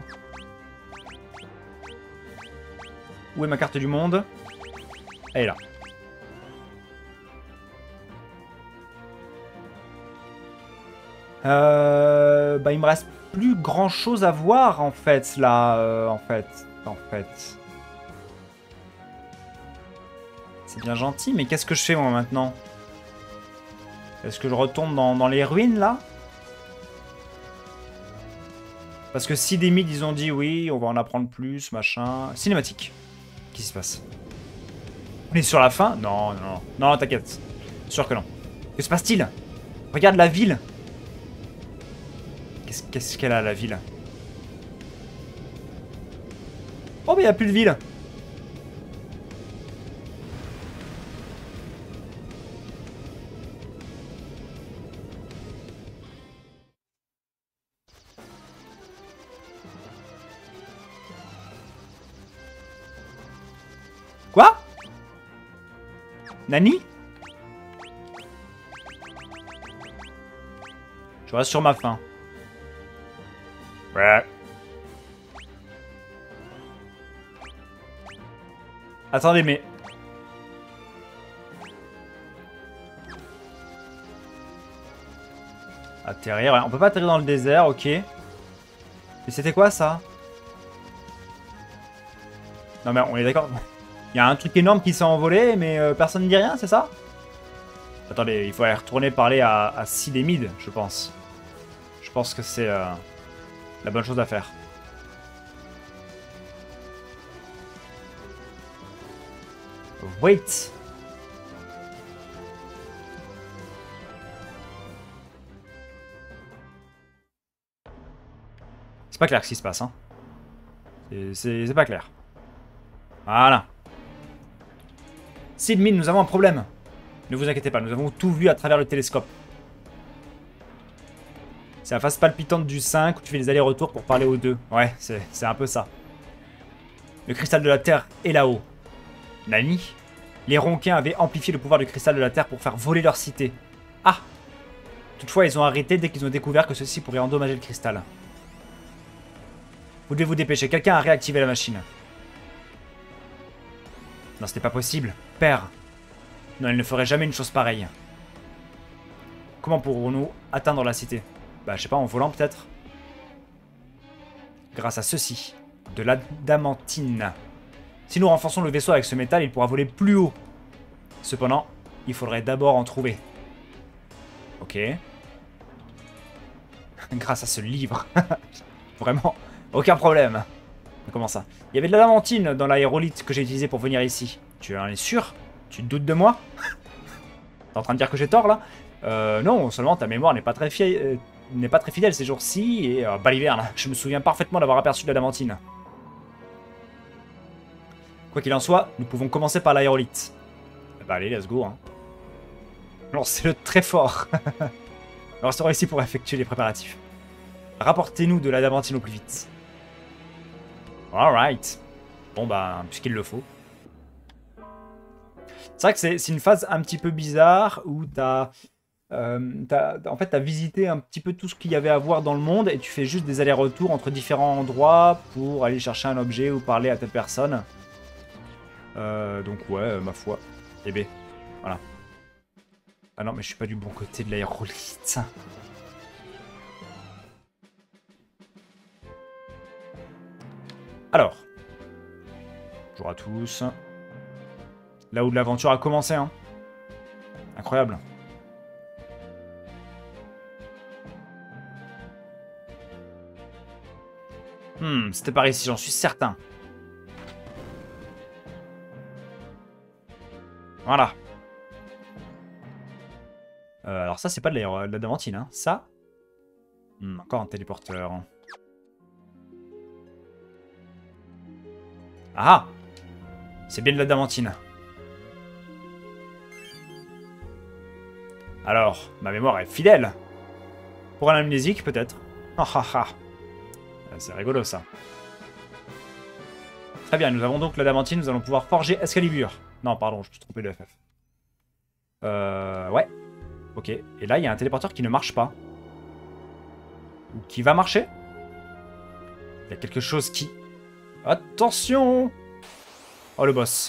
Speaker 1: Où est ma carte du monde? Elle est là. Euh, bah, il me reste plus grand chose à voir en fait là, euh, en fait, en fait. C'est bien gentil, mais qu'est-ce que je fais moi maintenant? Est-ce que je retourne dans, dans les ruines là? Parce que si des mythes ils ont dit oui, on va en apprendre plus, machin. Cinématique. Qu'est-ce qui se passe? On est sur la fin? Non, non, non, non, t'inquiète. Sûr que non. Que se passe-t-il? Regarde la ville. Qu'est-ce qu'elle a, la ville? Oh, mais il n'y a plus de ville. Quoi? Nani? Je reste sur ma faim. Ouais. Attendez, mais... Atterrir, ouais. On peut pas atterrir dans le désert, ok. Mais c'était quoi, ça? Non, mais on est d'accord. Il y a un truc énorme qui s'est envolé, mais euh, personne ne dit rien, c'est ça? Attendez, il faut aller retourner parler à, à Sidémide, je pense. Je pense que c'est euh, la bonne chose à faire. Wait. C'est pas clair ce qui se passe, hein. C'est pas clair. Voilà. Sidmid, nous avons un problème. Ne vous inquiétez pas, nous avons tout vu à travers le télescope. C'est la phase palpitante du cinq où tu fais des allers-retours pour parler aux deux. Ouais, c'est un peu ça. Le cristal de la Terre est là-haut. Nani? Les Ronquins avaient amplifié le pouvoir du cristal de la Terre pour faire voler leur cité. Ah! Toutefois, ils ont arrêté dès qu'ils ont découvert que ceci pourrait endommager le cristal. Vous devez vous dépêcher. Quelqu'un a réactivé la machine. Non, ce n'est pas possible. Père. Non, elle ne ferait jamais une chose pareille. Comment pourrons-nous atteindre la cité? Bah, je sais pas, en volant peut-être. Grâce à ceci. De l'adamantine. Si nous renforçons le vaisseau avec ce métal, il pourra voler plus haut. Cependant, il faudrait d'abord en trouver. Ok. Grâce à ce livre. Vraiment, aucun problème. Comment ça? Il y avait de l'adamantine dans l'aérolite que j'ai utilisé pour venir ici. Tu en es sûr? Tu te doutes de moi? T'es en train de dire que j'ai tort là? Euh, non, seulement ta mémoire n'est pas très fidèle, euh, n'est pas très fidèle ces jours-ci et euh, baliverne. Je me souviens parfaitement d'avoir aperçu de l'adamantine. Quoi qu'il en soit, nous pouvons commencer par l'aérolite. Bah allez, let's go. Hein. Lancez-le très fort. On restera ici pour effectuer les préparatifs. Rapportez-nous de l'adamantine au plus vite. Alright. Bon bah, puisqu'il le faut. C'est vrai que c'est une phase un petit peu bizarre où t'as... Euh, en fait, t'as visité un petit peu tout ce qu'il y avait à voir dans le monde et tu fais juste des allers-retours entre différents endroits pour aller chercher un objet ou parler à telle personne. Euh, donc ouais, euh, ma foi. Eh ben, voilà. Ah non, mais je suis pas du bon côté de l'aérolite. Alors. Bonjour à tous. Là où l'aventure a commencé, hein. Incroyable. Hmm, c'était par ici, j'en suis certain. Voilà. Euh, alors ça, c'est pas de l'adamantine, hein. Ça... Hmm, encore un téléporteur. Ah! C'est bien de l'adamantine. Alors, ma mémoire est fidèle. Pour un amnésique, peut-être. Ah ah ah. C'est rigolo, ça. Très bien, nous avons donc l'adamantine, nous allons pouvoir forger Excalibur. Non, pardon, je me suis trompé de F F. Euh... Ouais. Ok. Et là, il y a un téléporteur qui ne marche pas. Ou qui va marcher. Il y a quelque chose qui... Attention! Oh, le boss.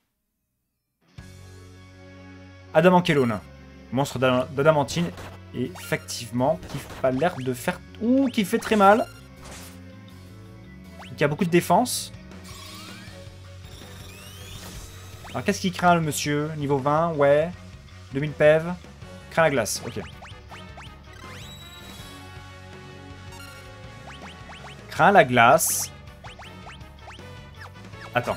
Speaker 1: Adamankelone. Monstre d'adamantine. Et effectivement, qui a l'air de faire... Ouh, qui fait très mal. Qui a beaucoup de défense. Alors, qu'est-ce qu'il craint, le monsieur? Niveau vingt, ouais. deux mille P E V. Craint la glace, ok. Craint la glace. Attends.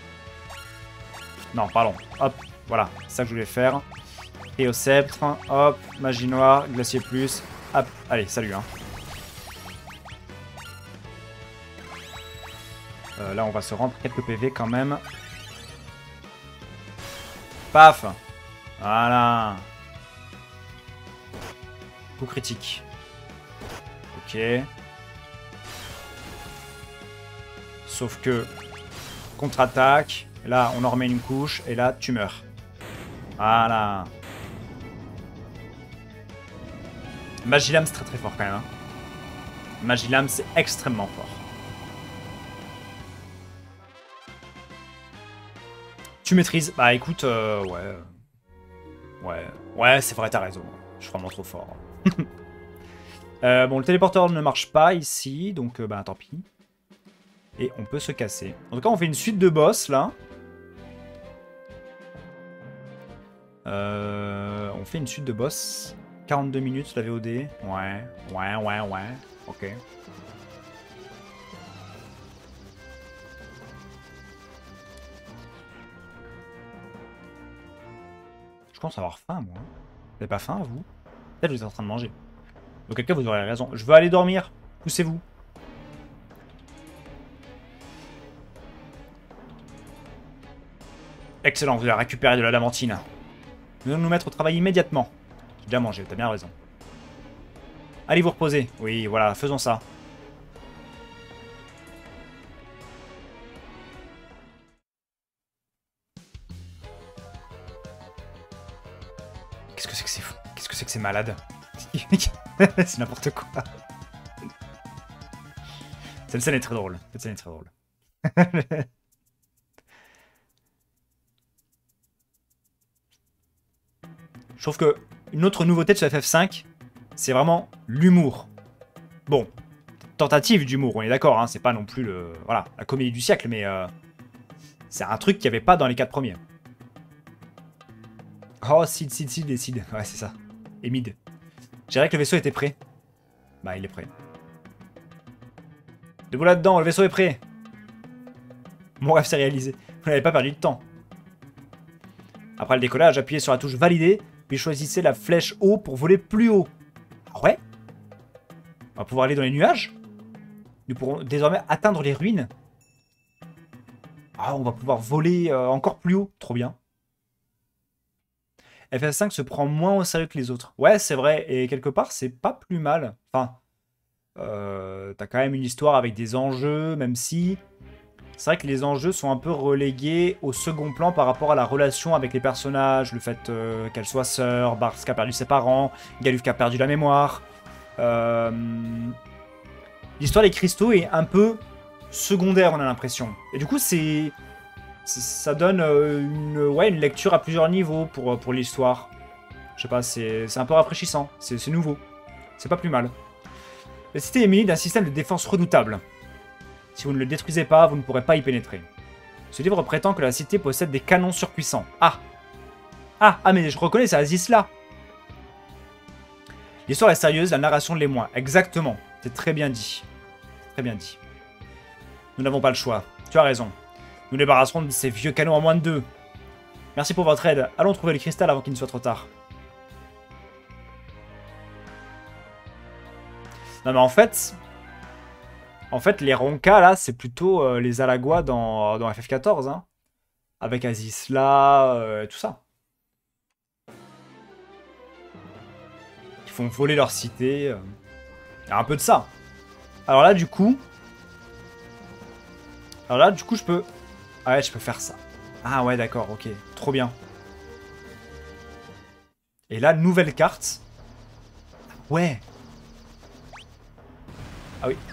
Speaker 1: Non, pardon. Hop, voilà. C'est ça que je voulais faire. Et au sceptre. Hop, magie noire, glacier plus. Hop, allez, salut. Hein. Euh, là, on va se rendre quelques P V quand même. Paf. Voilà. Coup critique. Ok. Sauf que... Contre-attaque. Là, on en remet une couche. Et là, tu meurs. Voilà. Magilam, c'est très très fort quand même. Hein. Magilam, c'est extrêmement fort. Tu maîtrises. Bah écoute, euh, ouais. Ouais, ouais, c'est vrai, t'as raison. Je suis vraiment trop fort. euh, bon, le téléporteur ne marche pas ici, donc euh, bah tant pis. Et on peut se casser. En tout cas, on fait une suite de boss, là. Euh, on fait une suite de boss. quarante-deux minutes, la V O D. Ouais, ouais, ouais, ouais. Ok. Je commence à avoir faim, moi. Vous n'avez pas faim, vous? Peut-être que vous êtes en train de manger. Donc, quelqu'un, vous aurez raison. Je veux aller dormir. Poussez-vous. Excellent, vous allez récupérer de l'adamantine. Nous allons nous mettre au travail immédiatement. J'ai bien mangé, t'as bien raison. Allez vous reposer. Oui, voilà, faisons ça. Qu'est-ce que c'est que c'est fou? Qu'est-ce que c'est que c'est malade? C'est n'importe quoi. Cette scène est très drôle. Cette scène est très drôle. Je trouve que une autre nouveauté de ce F F cinq, c'est vraiment l'humour. Bon, tentative d'humour, on est d'accord, hein, c'est pas non plus le, voilà, la comédie du siècle, mais euh, c'est un truc qu'il n'y avait pas dans les quatre premiers. Oh, Sid, Sid, Sid et Sid, ouais, c'est ça. Et Mid. Je dirais que le vaisseau était prêt. Bah, il est prêt. Debout là-dedans, le vaisseau est prêt. Mon rêve s'est réalisé. Vous n'avez pas perdu de temps. Après le décollage, appuyez sur la touche valider, puis choisissez la flèche haut pour voler plus haut. Ah ouais? On va pouvoir aller dans les nuages? Nous pourrons désormais atteindre les ruines. Ah, on va pouvoir voler euh, encore plus haut. Trop bien. F F cinq se prend moins au sérieux que les autres. Ouais, c'est vrai. Et quelque part, c'est pas plus mal. Enfin, euh, t'as quand même une histoire avec des enjeux, même si... C'est vrai que les enjeux sont un peu relégués au second plan par rapport à la relation avec les personnages. Le fait euh, qu'elle soit sœur, Bars qui a perdu ses parents, Galuf qui a perdu la mémoire. Euh... L'histoire des cristaux est un peu secondaire, on a l'impression. Et du coup, c'est... ça donne une, ouais, une lecture à plusieurs niveaux pour, pour l'histoire. Je sais pas, c'est un peu rafraîchissant. C'est nouveau. C'est pas plus mal. La cité est munie d'un système de défense redoutable. Si vous ne le détruisez pas, vous ne pourrez pas y pénétrer. Ce livre prétend que la cité possède des canons surpuissants. Ah Ah, ah mais je reconnais, c'est Azisla. L'histoire est sérieuse, la narration l'est moins. Exactement. C'est très bien dit. Très bien dit. Nous n'avons pas le choix. Tu as raison. Nous débarrasserons de ces vieux canons en moins de deux. Merci pour votre aide. Allons trouver le cristal avant qu'il ne soit trop tard. Non mais en fait... En fait, les Ronka, là, c'est plutôt euh, les Alagua dans, dans F F quatorze, hein. Avec Azisla, euh, tout ça. Ils font voler leur cité. Euh. Il y a un peu de ça. Alors là, du coup... Alors là, du coup, je peux... Ah ouais, je peux faire ça. Ah ouais, d'accord, ok. Trop bien. Et là, nouvelle carte. Ouais. Ah oui.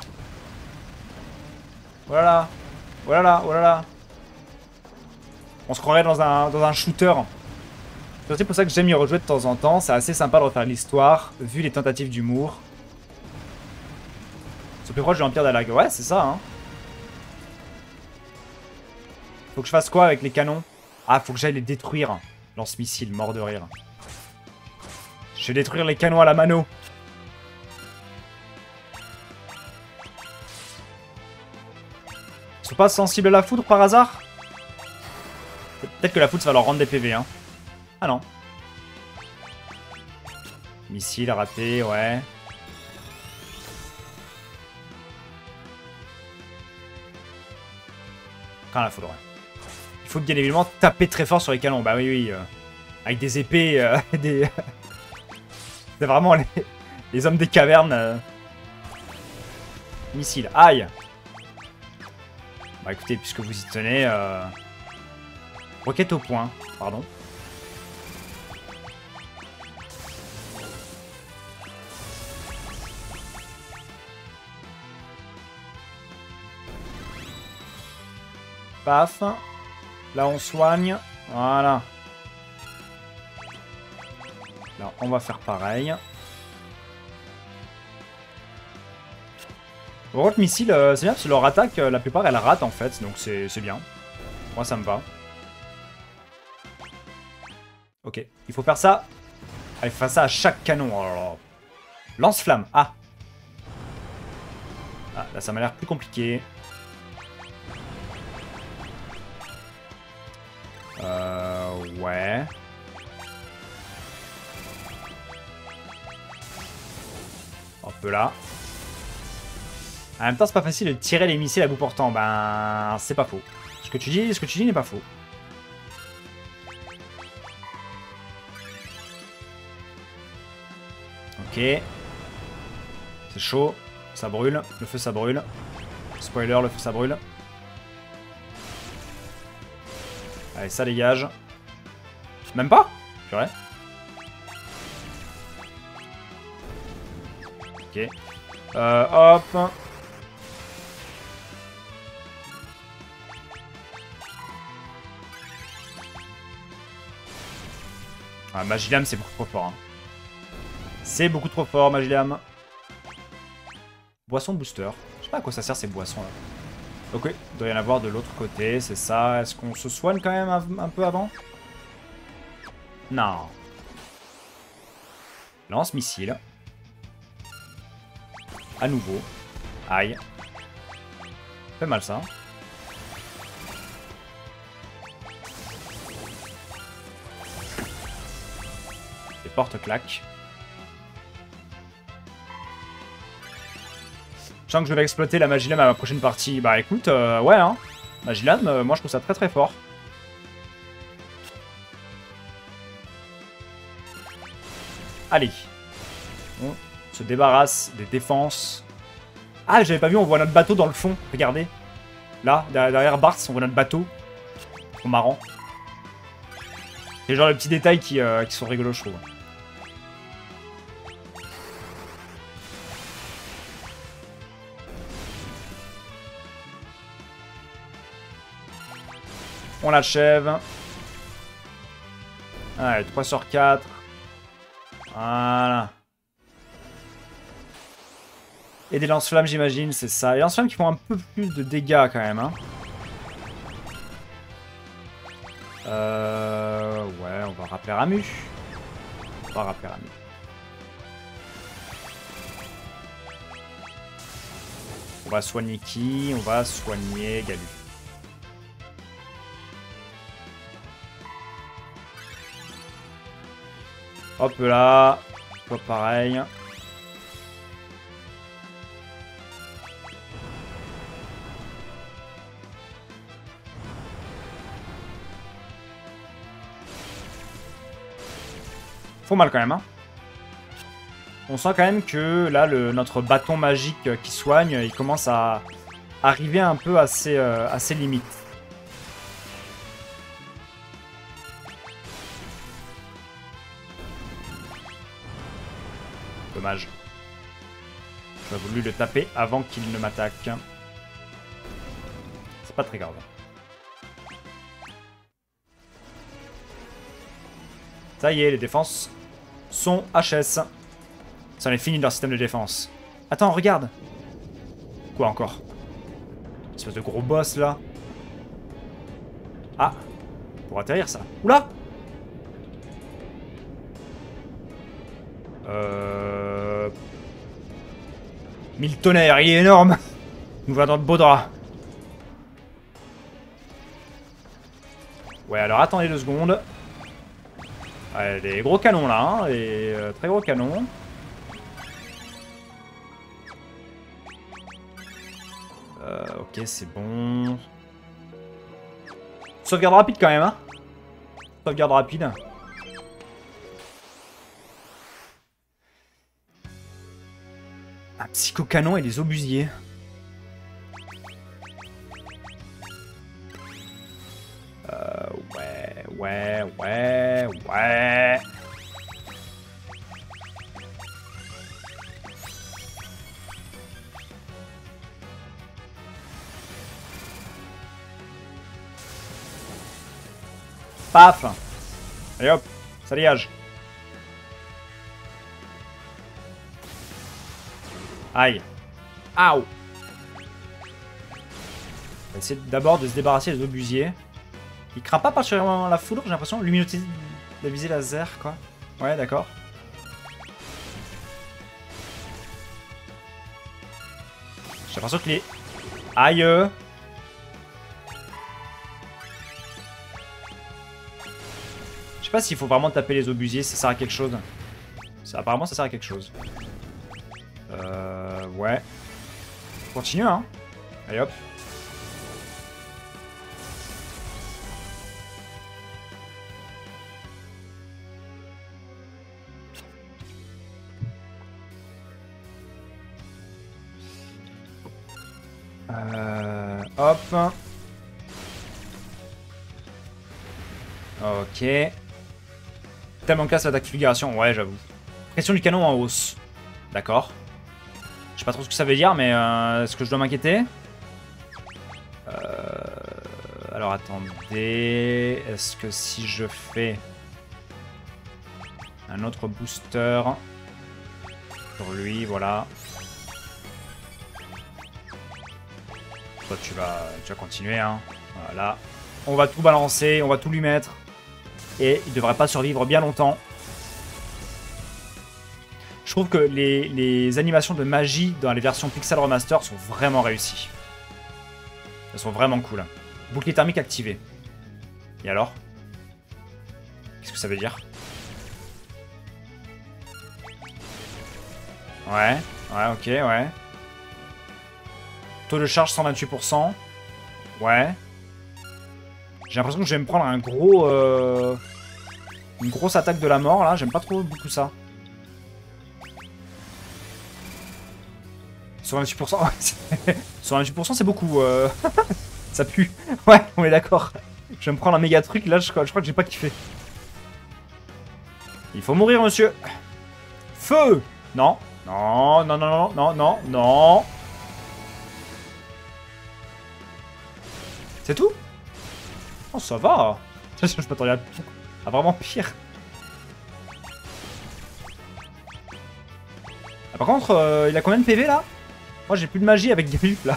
Speaker 1: Voilà. Voilà, voilà. On se croirait dans un, dans un shooter. C'est aussi pour ça que j'aime y rejouer de temps en temps. C'est assez sympa de refaire l'histoire, vu les tentatives d'humour. C'est plus proche de l'Empire d'Alag. Ouais, c'est ça, hein. Faut que je fasse quoi avec les canons? Ah, faut que j'aille les détruire. Lance-missile, mort de rire. Je vais détruire les canons à la mano. Ils sont pas sensibles à la foudre par hasard? Peut-être que la foudre ça va leur rendre des P V, hein. Ah non. Missile raté, ouais. Quand la foudre, ouais. Il faut bien évidemment taper très fort sur les canons. Bah oui, oui. Euh, avec des épées, euh, des... C'est vraiment les... les hommes des cavernes. Euh... Missile, aïe. Bah écoutez, puisque vous y tenez... Euh... Roquette au point, pardon. Paf. Là, on soigne. Voilà. Là, on va faire pareil. Par contre, missile, euh, c'est bien parce que leur attaque, euh, la plupart, elle rate en fait. Donc, c'est bien. Moi, ça me va. Ok. Il faut faire ça. Allez, faire ça à chaque canon. Oh là là. Lance-flamme. Ah. Ah. Là, ça m'a l'air plus compliqué. Euh... Ouais. Un peu là. En même temps, c'est pas facile de tirer les missiles à bout portant. Ben, c'est pas faux. Ce que tu dis, ce que tu dis n'est pas faux. Ok. C'est chaud. Ça brûle. Le feu, ça brûle. Spoiler, le feu, ça brûle. Allez, ça dégage. Même pas? Purée. Ok. Euh, hop. Ah, Magilame, c'est beaucoup trop fort. Hein. C'est beaucoup trop fort, Magilame. Boisson booster. Je sais pas à quoi ça sert ces boissons là. Ok, il doit y en avoir de l'autre côté, c'est ça. Est-ce qu'on se soigne quand même un, un peu avant? Non. Lance-missile. À nouveau. Aïe. Fait mal ça. Les portes claquent. Je sens que je vais exploiter la Magilame à ma prochaine partie. Bah écoute, euh, ouais hein. Magilame, euh, moi je trouve ça très très fort. Allez. On se débarrasse des défenses. Ah, j'avais pas vu, on voit notre bateau dans le fond. Regardez. Là, derrière Bart, on voit notre bateau. Trop marrant. C'est genre les petits détails qui, euh, qui sont rigolos, je trouve. On l'achève. Allez, trois sur quatre. Voilà. Et des lance-flammes, j'imagine, c'est ça. Les lance-flammes qui font un peu plus de dégâts, quand même. Hein. Euh... Ouais, on va rappeler Ramu. On va rappeler Ramu. On va soigner qui? On va soigner Galu. Hop là. Toi pareil. Faut mal quand même, hein. On sent quand même que là, le, notre bâton magique qui soigne, il commence à arriver un peu à ses, euh, à ses limites. Dommage. J'aurais voulu le taper avant qu'il ne m'attaque. C'est pas très grave. Ça y est, les défenses sont H S. Ça en est fini de leur système de défense. Attends, regarde. Quoi encore? Espèce de gros boss là. Ah, pour atterrir ça. Oula. Euh... Mille tonnerres, il est énorme. Il nous va dans le beau drap. Ouais, alors attendez deux secondes. Ouais, des gros canons là, hein, des euh, très gros canons. Euh, ok, c'est bon. Sauvegarde rapide quand même, hein. Sauvegarde rapide. Un psychocanon et des obusiers. Euh, ouais, ouais, ouais, ouais. Paf. Allez hop, ça dégage. Aïe. Aouh. On va essayer d'abord de se débarrasser des obusiers. Il craint pas particulièrement la foudre, j'ai l'impression. Luminosité de la visée laser, quoi. Ouais, d'accord. J'ai l'impression qu'il est... Aïe. Je sais pas s'il faut vraiment taper les obusiers, ça sert à quelque chose. Ça, apparemment, ça sert à quelque chose. Euh... Ouais. Continue, hein. Allez, hop. Euh... Hop. Ok. Tellement casse l'attaque fulguration, ouais, j'avoue. Pression du canon en hausse. D'accord. Je sais pas trop ce que ça veut dire, mais euh, est-ce que je dois m'inquiéter? euh, Alors attendez. Est-ce que si je fais un autre booster sur lui, voilà. Toi, tu vas, tu vas continuer, hein. Voilà. On va tout balancer, on va tout lui mettre. Et il devrait pas survivre bien longtemps. Je trouve que les, les animations de magie dans les versions Pixel Remaster sont vraiment réussies. Elles sont vraiment cool. Bouclier thermique activé. Et alors? Qu'est-ce que ça veut dire? Ouais, ouais, ok, ouais. Taux de charge cent vingt-huit pour cent. Ouais. J'ai l'impression que je vais me prendre un gros... Euh, une grosse attaque de la mort, là. J'aime pas trop beaucoup ça. cent vingt-huit pour cent, cent vingt-huit pour cent c'est beaucoup. Euh... ça pue. Ouais, on est d'accord. Je vais me prendre un méga truc, là, je, je crois que j'ai pas kiffé. Il faut mourir, monsieur. Feu. Non. Non, non, non, non, non, non, non. C'est tout? Oh, ça va. Je m'attendais à... à vraiment pire. Ah, par contre, euh, il a combien de P V, là? Moi, j'ai plus de magie avec Galu, là.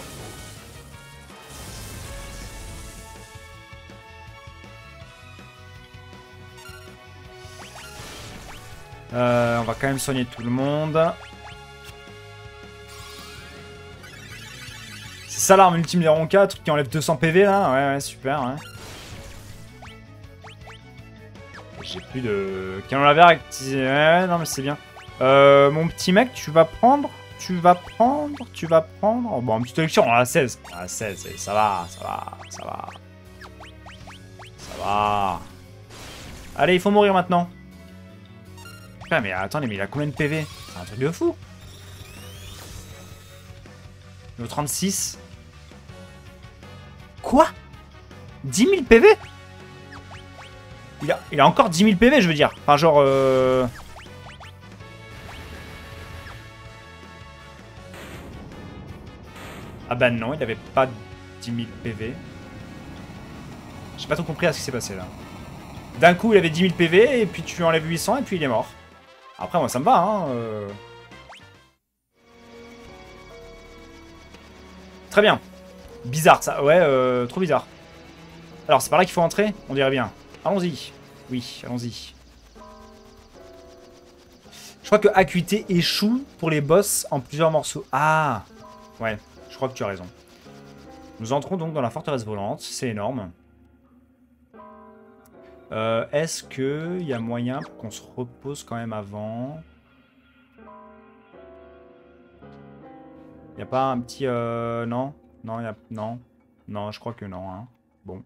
Speaker 1: Euh, on va quand même soigner tout le monde. ça l'arme ultime des Ronka, truc qui enlève deux cents P V là. Ouais, ouais, super. Ouais. J'ai plus de... Canon laser activé. Ouais, non mais c'est bien. Euh, mon petit mec, tu vas prendre... Tu vas prendre... Tu vas prendre... Oh, bon, une petite élection, on a seize. Ah, seize, ça va, ça va, ça va. Ça va. Allez, il faut mourir maintenant. Putain, mais attendez, mais il a combien de P V? C'est un truc de fou. Le trente-six. Quoi? dix mille P V? il a, il a encore dix mille P V, je veux dire. Enfin, genre... Euh... Ah bah non, il avait pas dix mille P V. J'ai pas trop compris à ce qui s'est passé, là. D'un coup, il avait dix mille P V, et puis tu enlèves huit cents, et puis il est mort. Après, moi, ça me va, hein. Euh... Très bien. Bizarre, ça. Ouais, euh, trop bizarre. Alors, c'est par là qu'il faut entrer? On dirait bien. Allons-y. Oui, allons-y. Je crois que Acuité échoue pour les boss en plusieurs morceaux. Ah! Ouais, je crois que tu as raison. Nous entrons donc dans la forteresse volante. C'est énorme. Euh, Est-ce qu'il y a moyen pour qu'on se repose quand même avant? Il n'y a pas un petit... Euh, non? Non, y a... non. Non, je crois que non. Hein. Bon.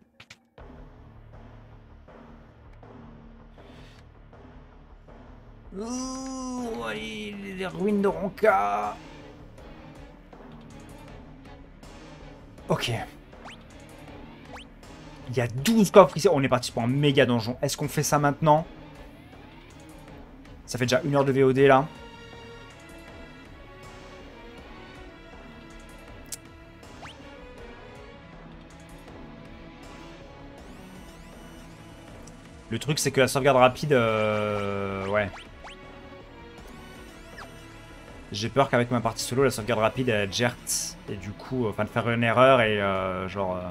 Speaker 1: Ouh, allez, les ruines de Ronka. Ok. Il y a douze coffres ici. On est parti pour un méga donjon. Est-ce qu'on fait ça maintenant? Ça fait déjà une heure de V O D là. Le truc, c'est que la sauvegarde rapide... Euh... Ouais. J'ai peur qu'avec ma partie solo, la sauvegarde rapide, elle gerte. Et du coup, enfin, de faire une erreur et euh, genre... Euh...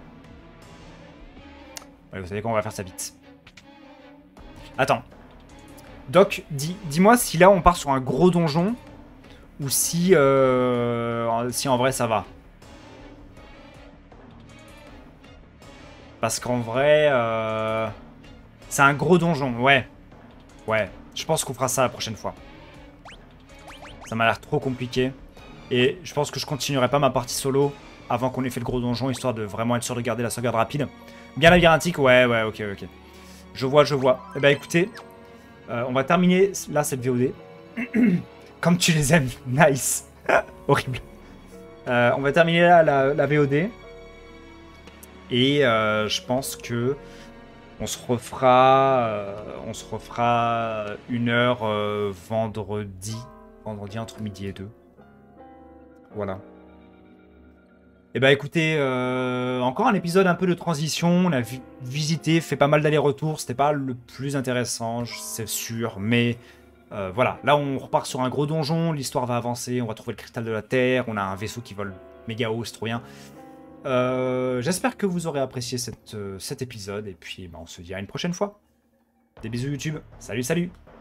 Speaker 1: Ouais, vous savez quoi, on va faire ça vite. Attends. Doc, dis-moi dis si là, on part sur un gros donjon ou si, euh, si en vrai, ça va. Parce qu'en vrai... Euh... C'est un gros donjon, ouais. Ouais, je pense qu'on fera ça la prochaine fois. Ça m'a l'air trop compliqué. Et je pense que je continuerai pas ma partie solo avant qu'on ait fait le gros donjon, histoire de vraiment être sûr de garder la sauvegarde rapide. Bien labyrinthique, ouais, ouais, ok, ok. Je vois, je vois. Eh ben écoutez, euh, on va terminer là cette V O D. Comme tu les aimes, nice. Horrible. Euh, on va terminer là la, la V O D. Et euh, je pense que... On se refera, euh, on se refera une heure euh, vendredi, vendredi entre midi et deux. Voilà. Et bah écoutez, euh, encore un épisode un peu de transition. On a vi visité, fait pas mal d'allers-retours. C'était pas le plus intéressant, c'est sûr, mais euh, voilà. Là, on repart sur un gros donjon. L'histoire va avancer. On va trouver le cristal de la terre. On a un vaisseau qui vole méga haut, c'est trop bien. Euh, J'espère que vous aurez apprécié cette, euh, cet épisode et puis bah, on se dit à une prochaine fois. Des bisous YouTube. Salut, salut.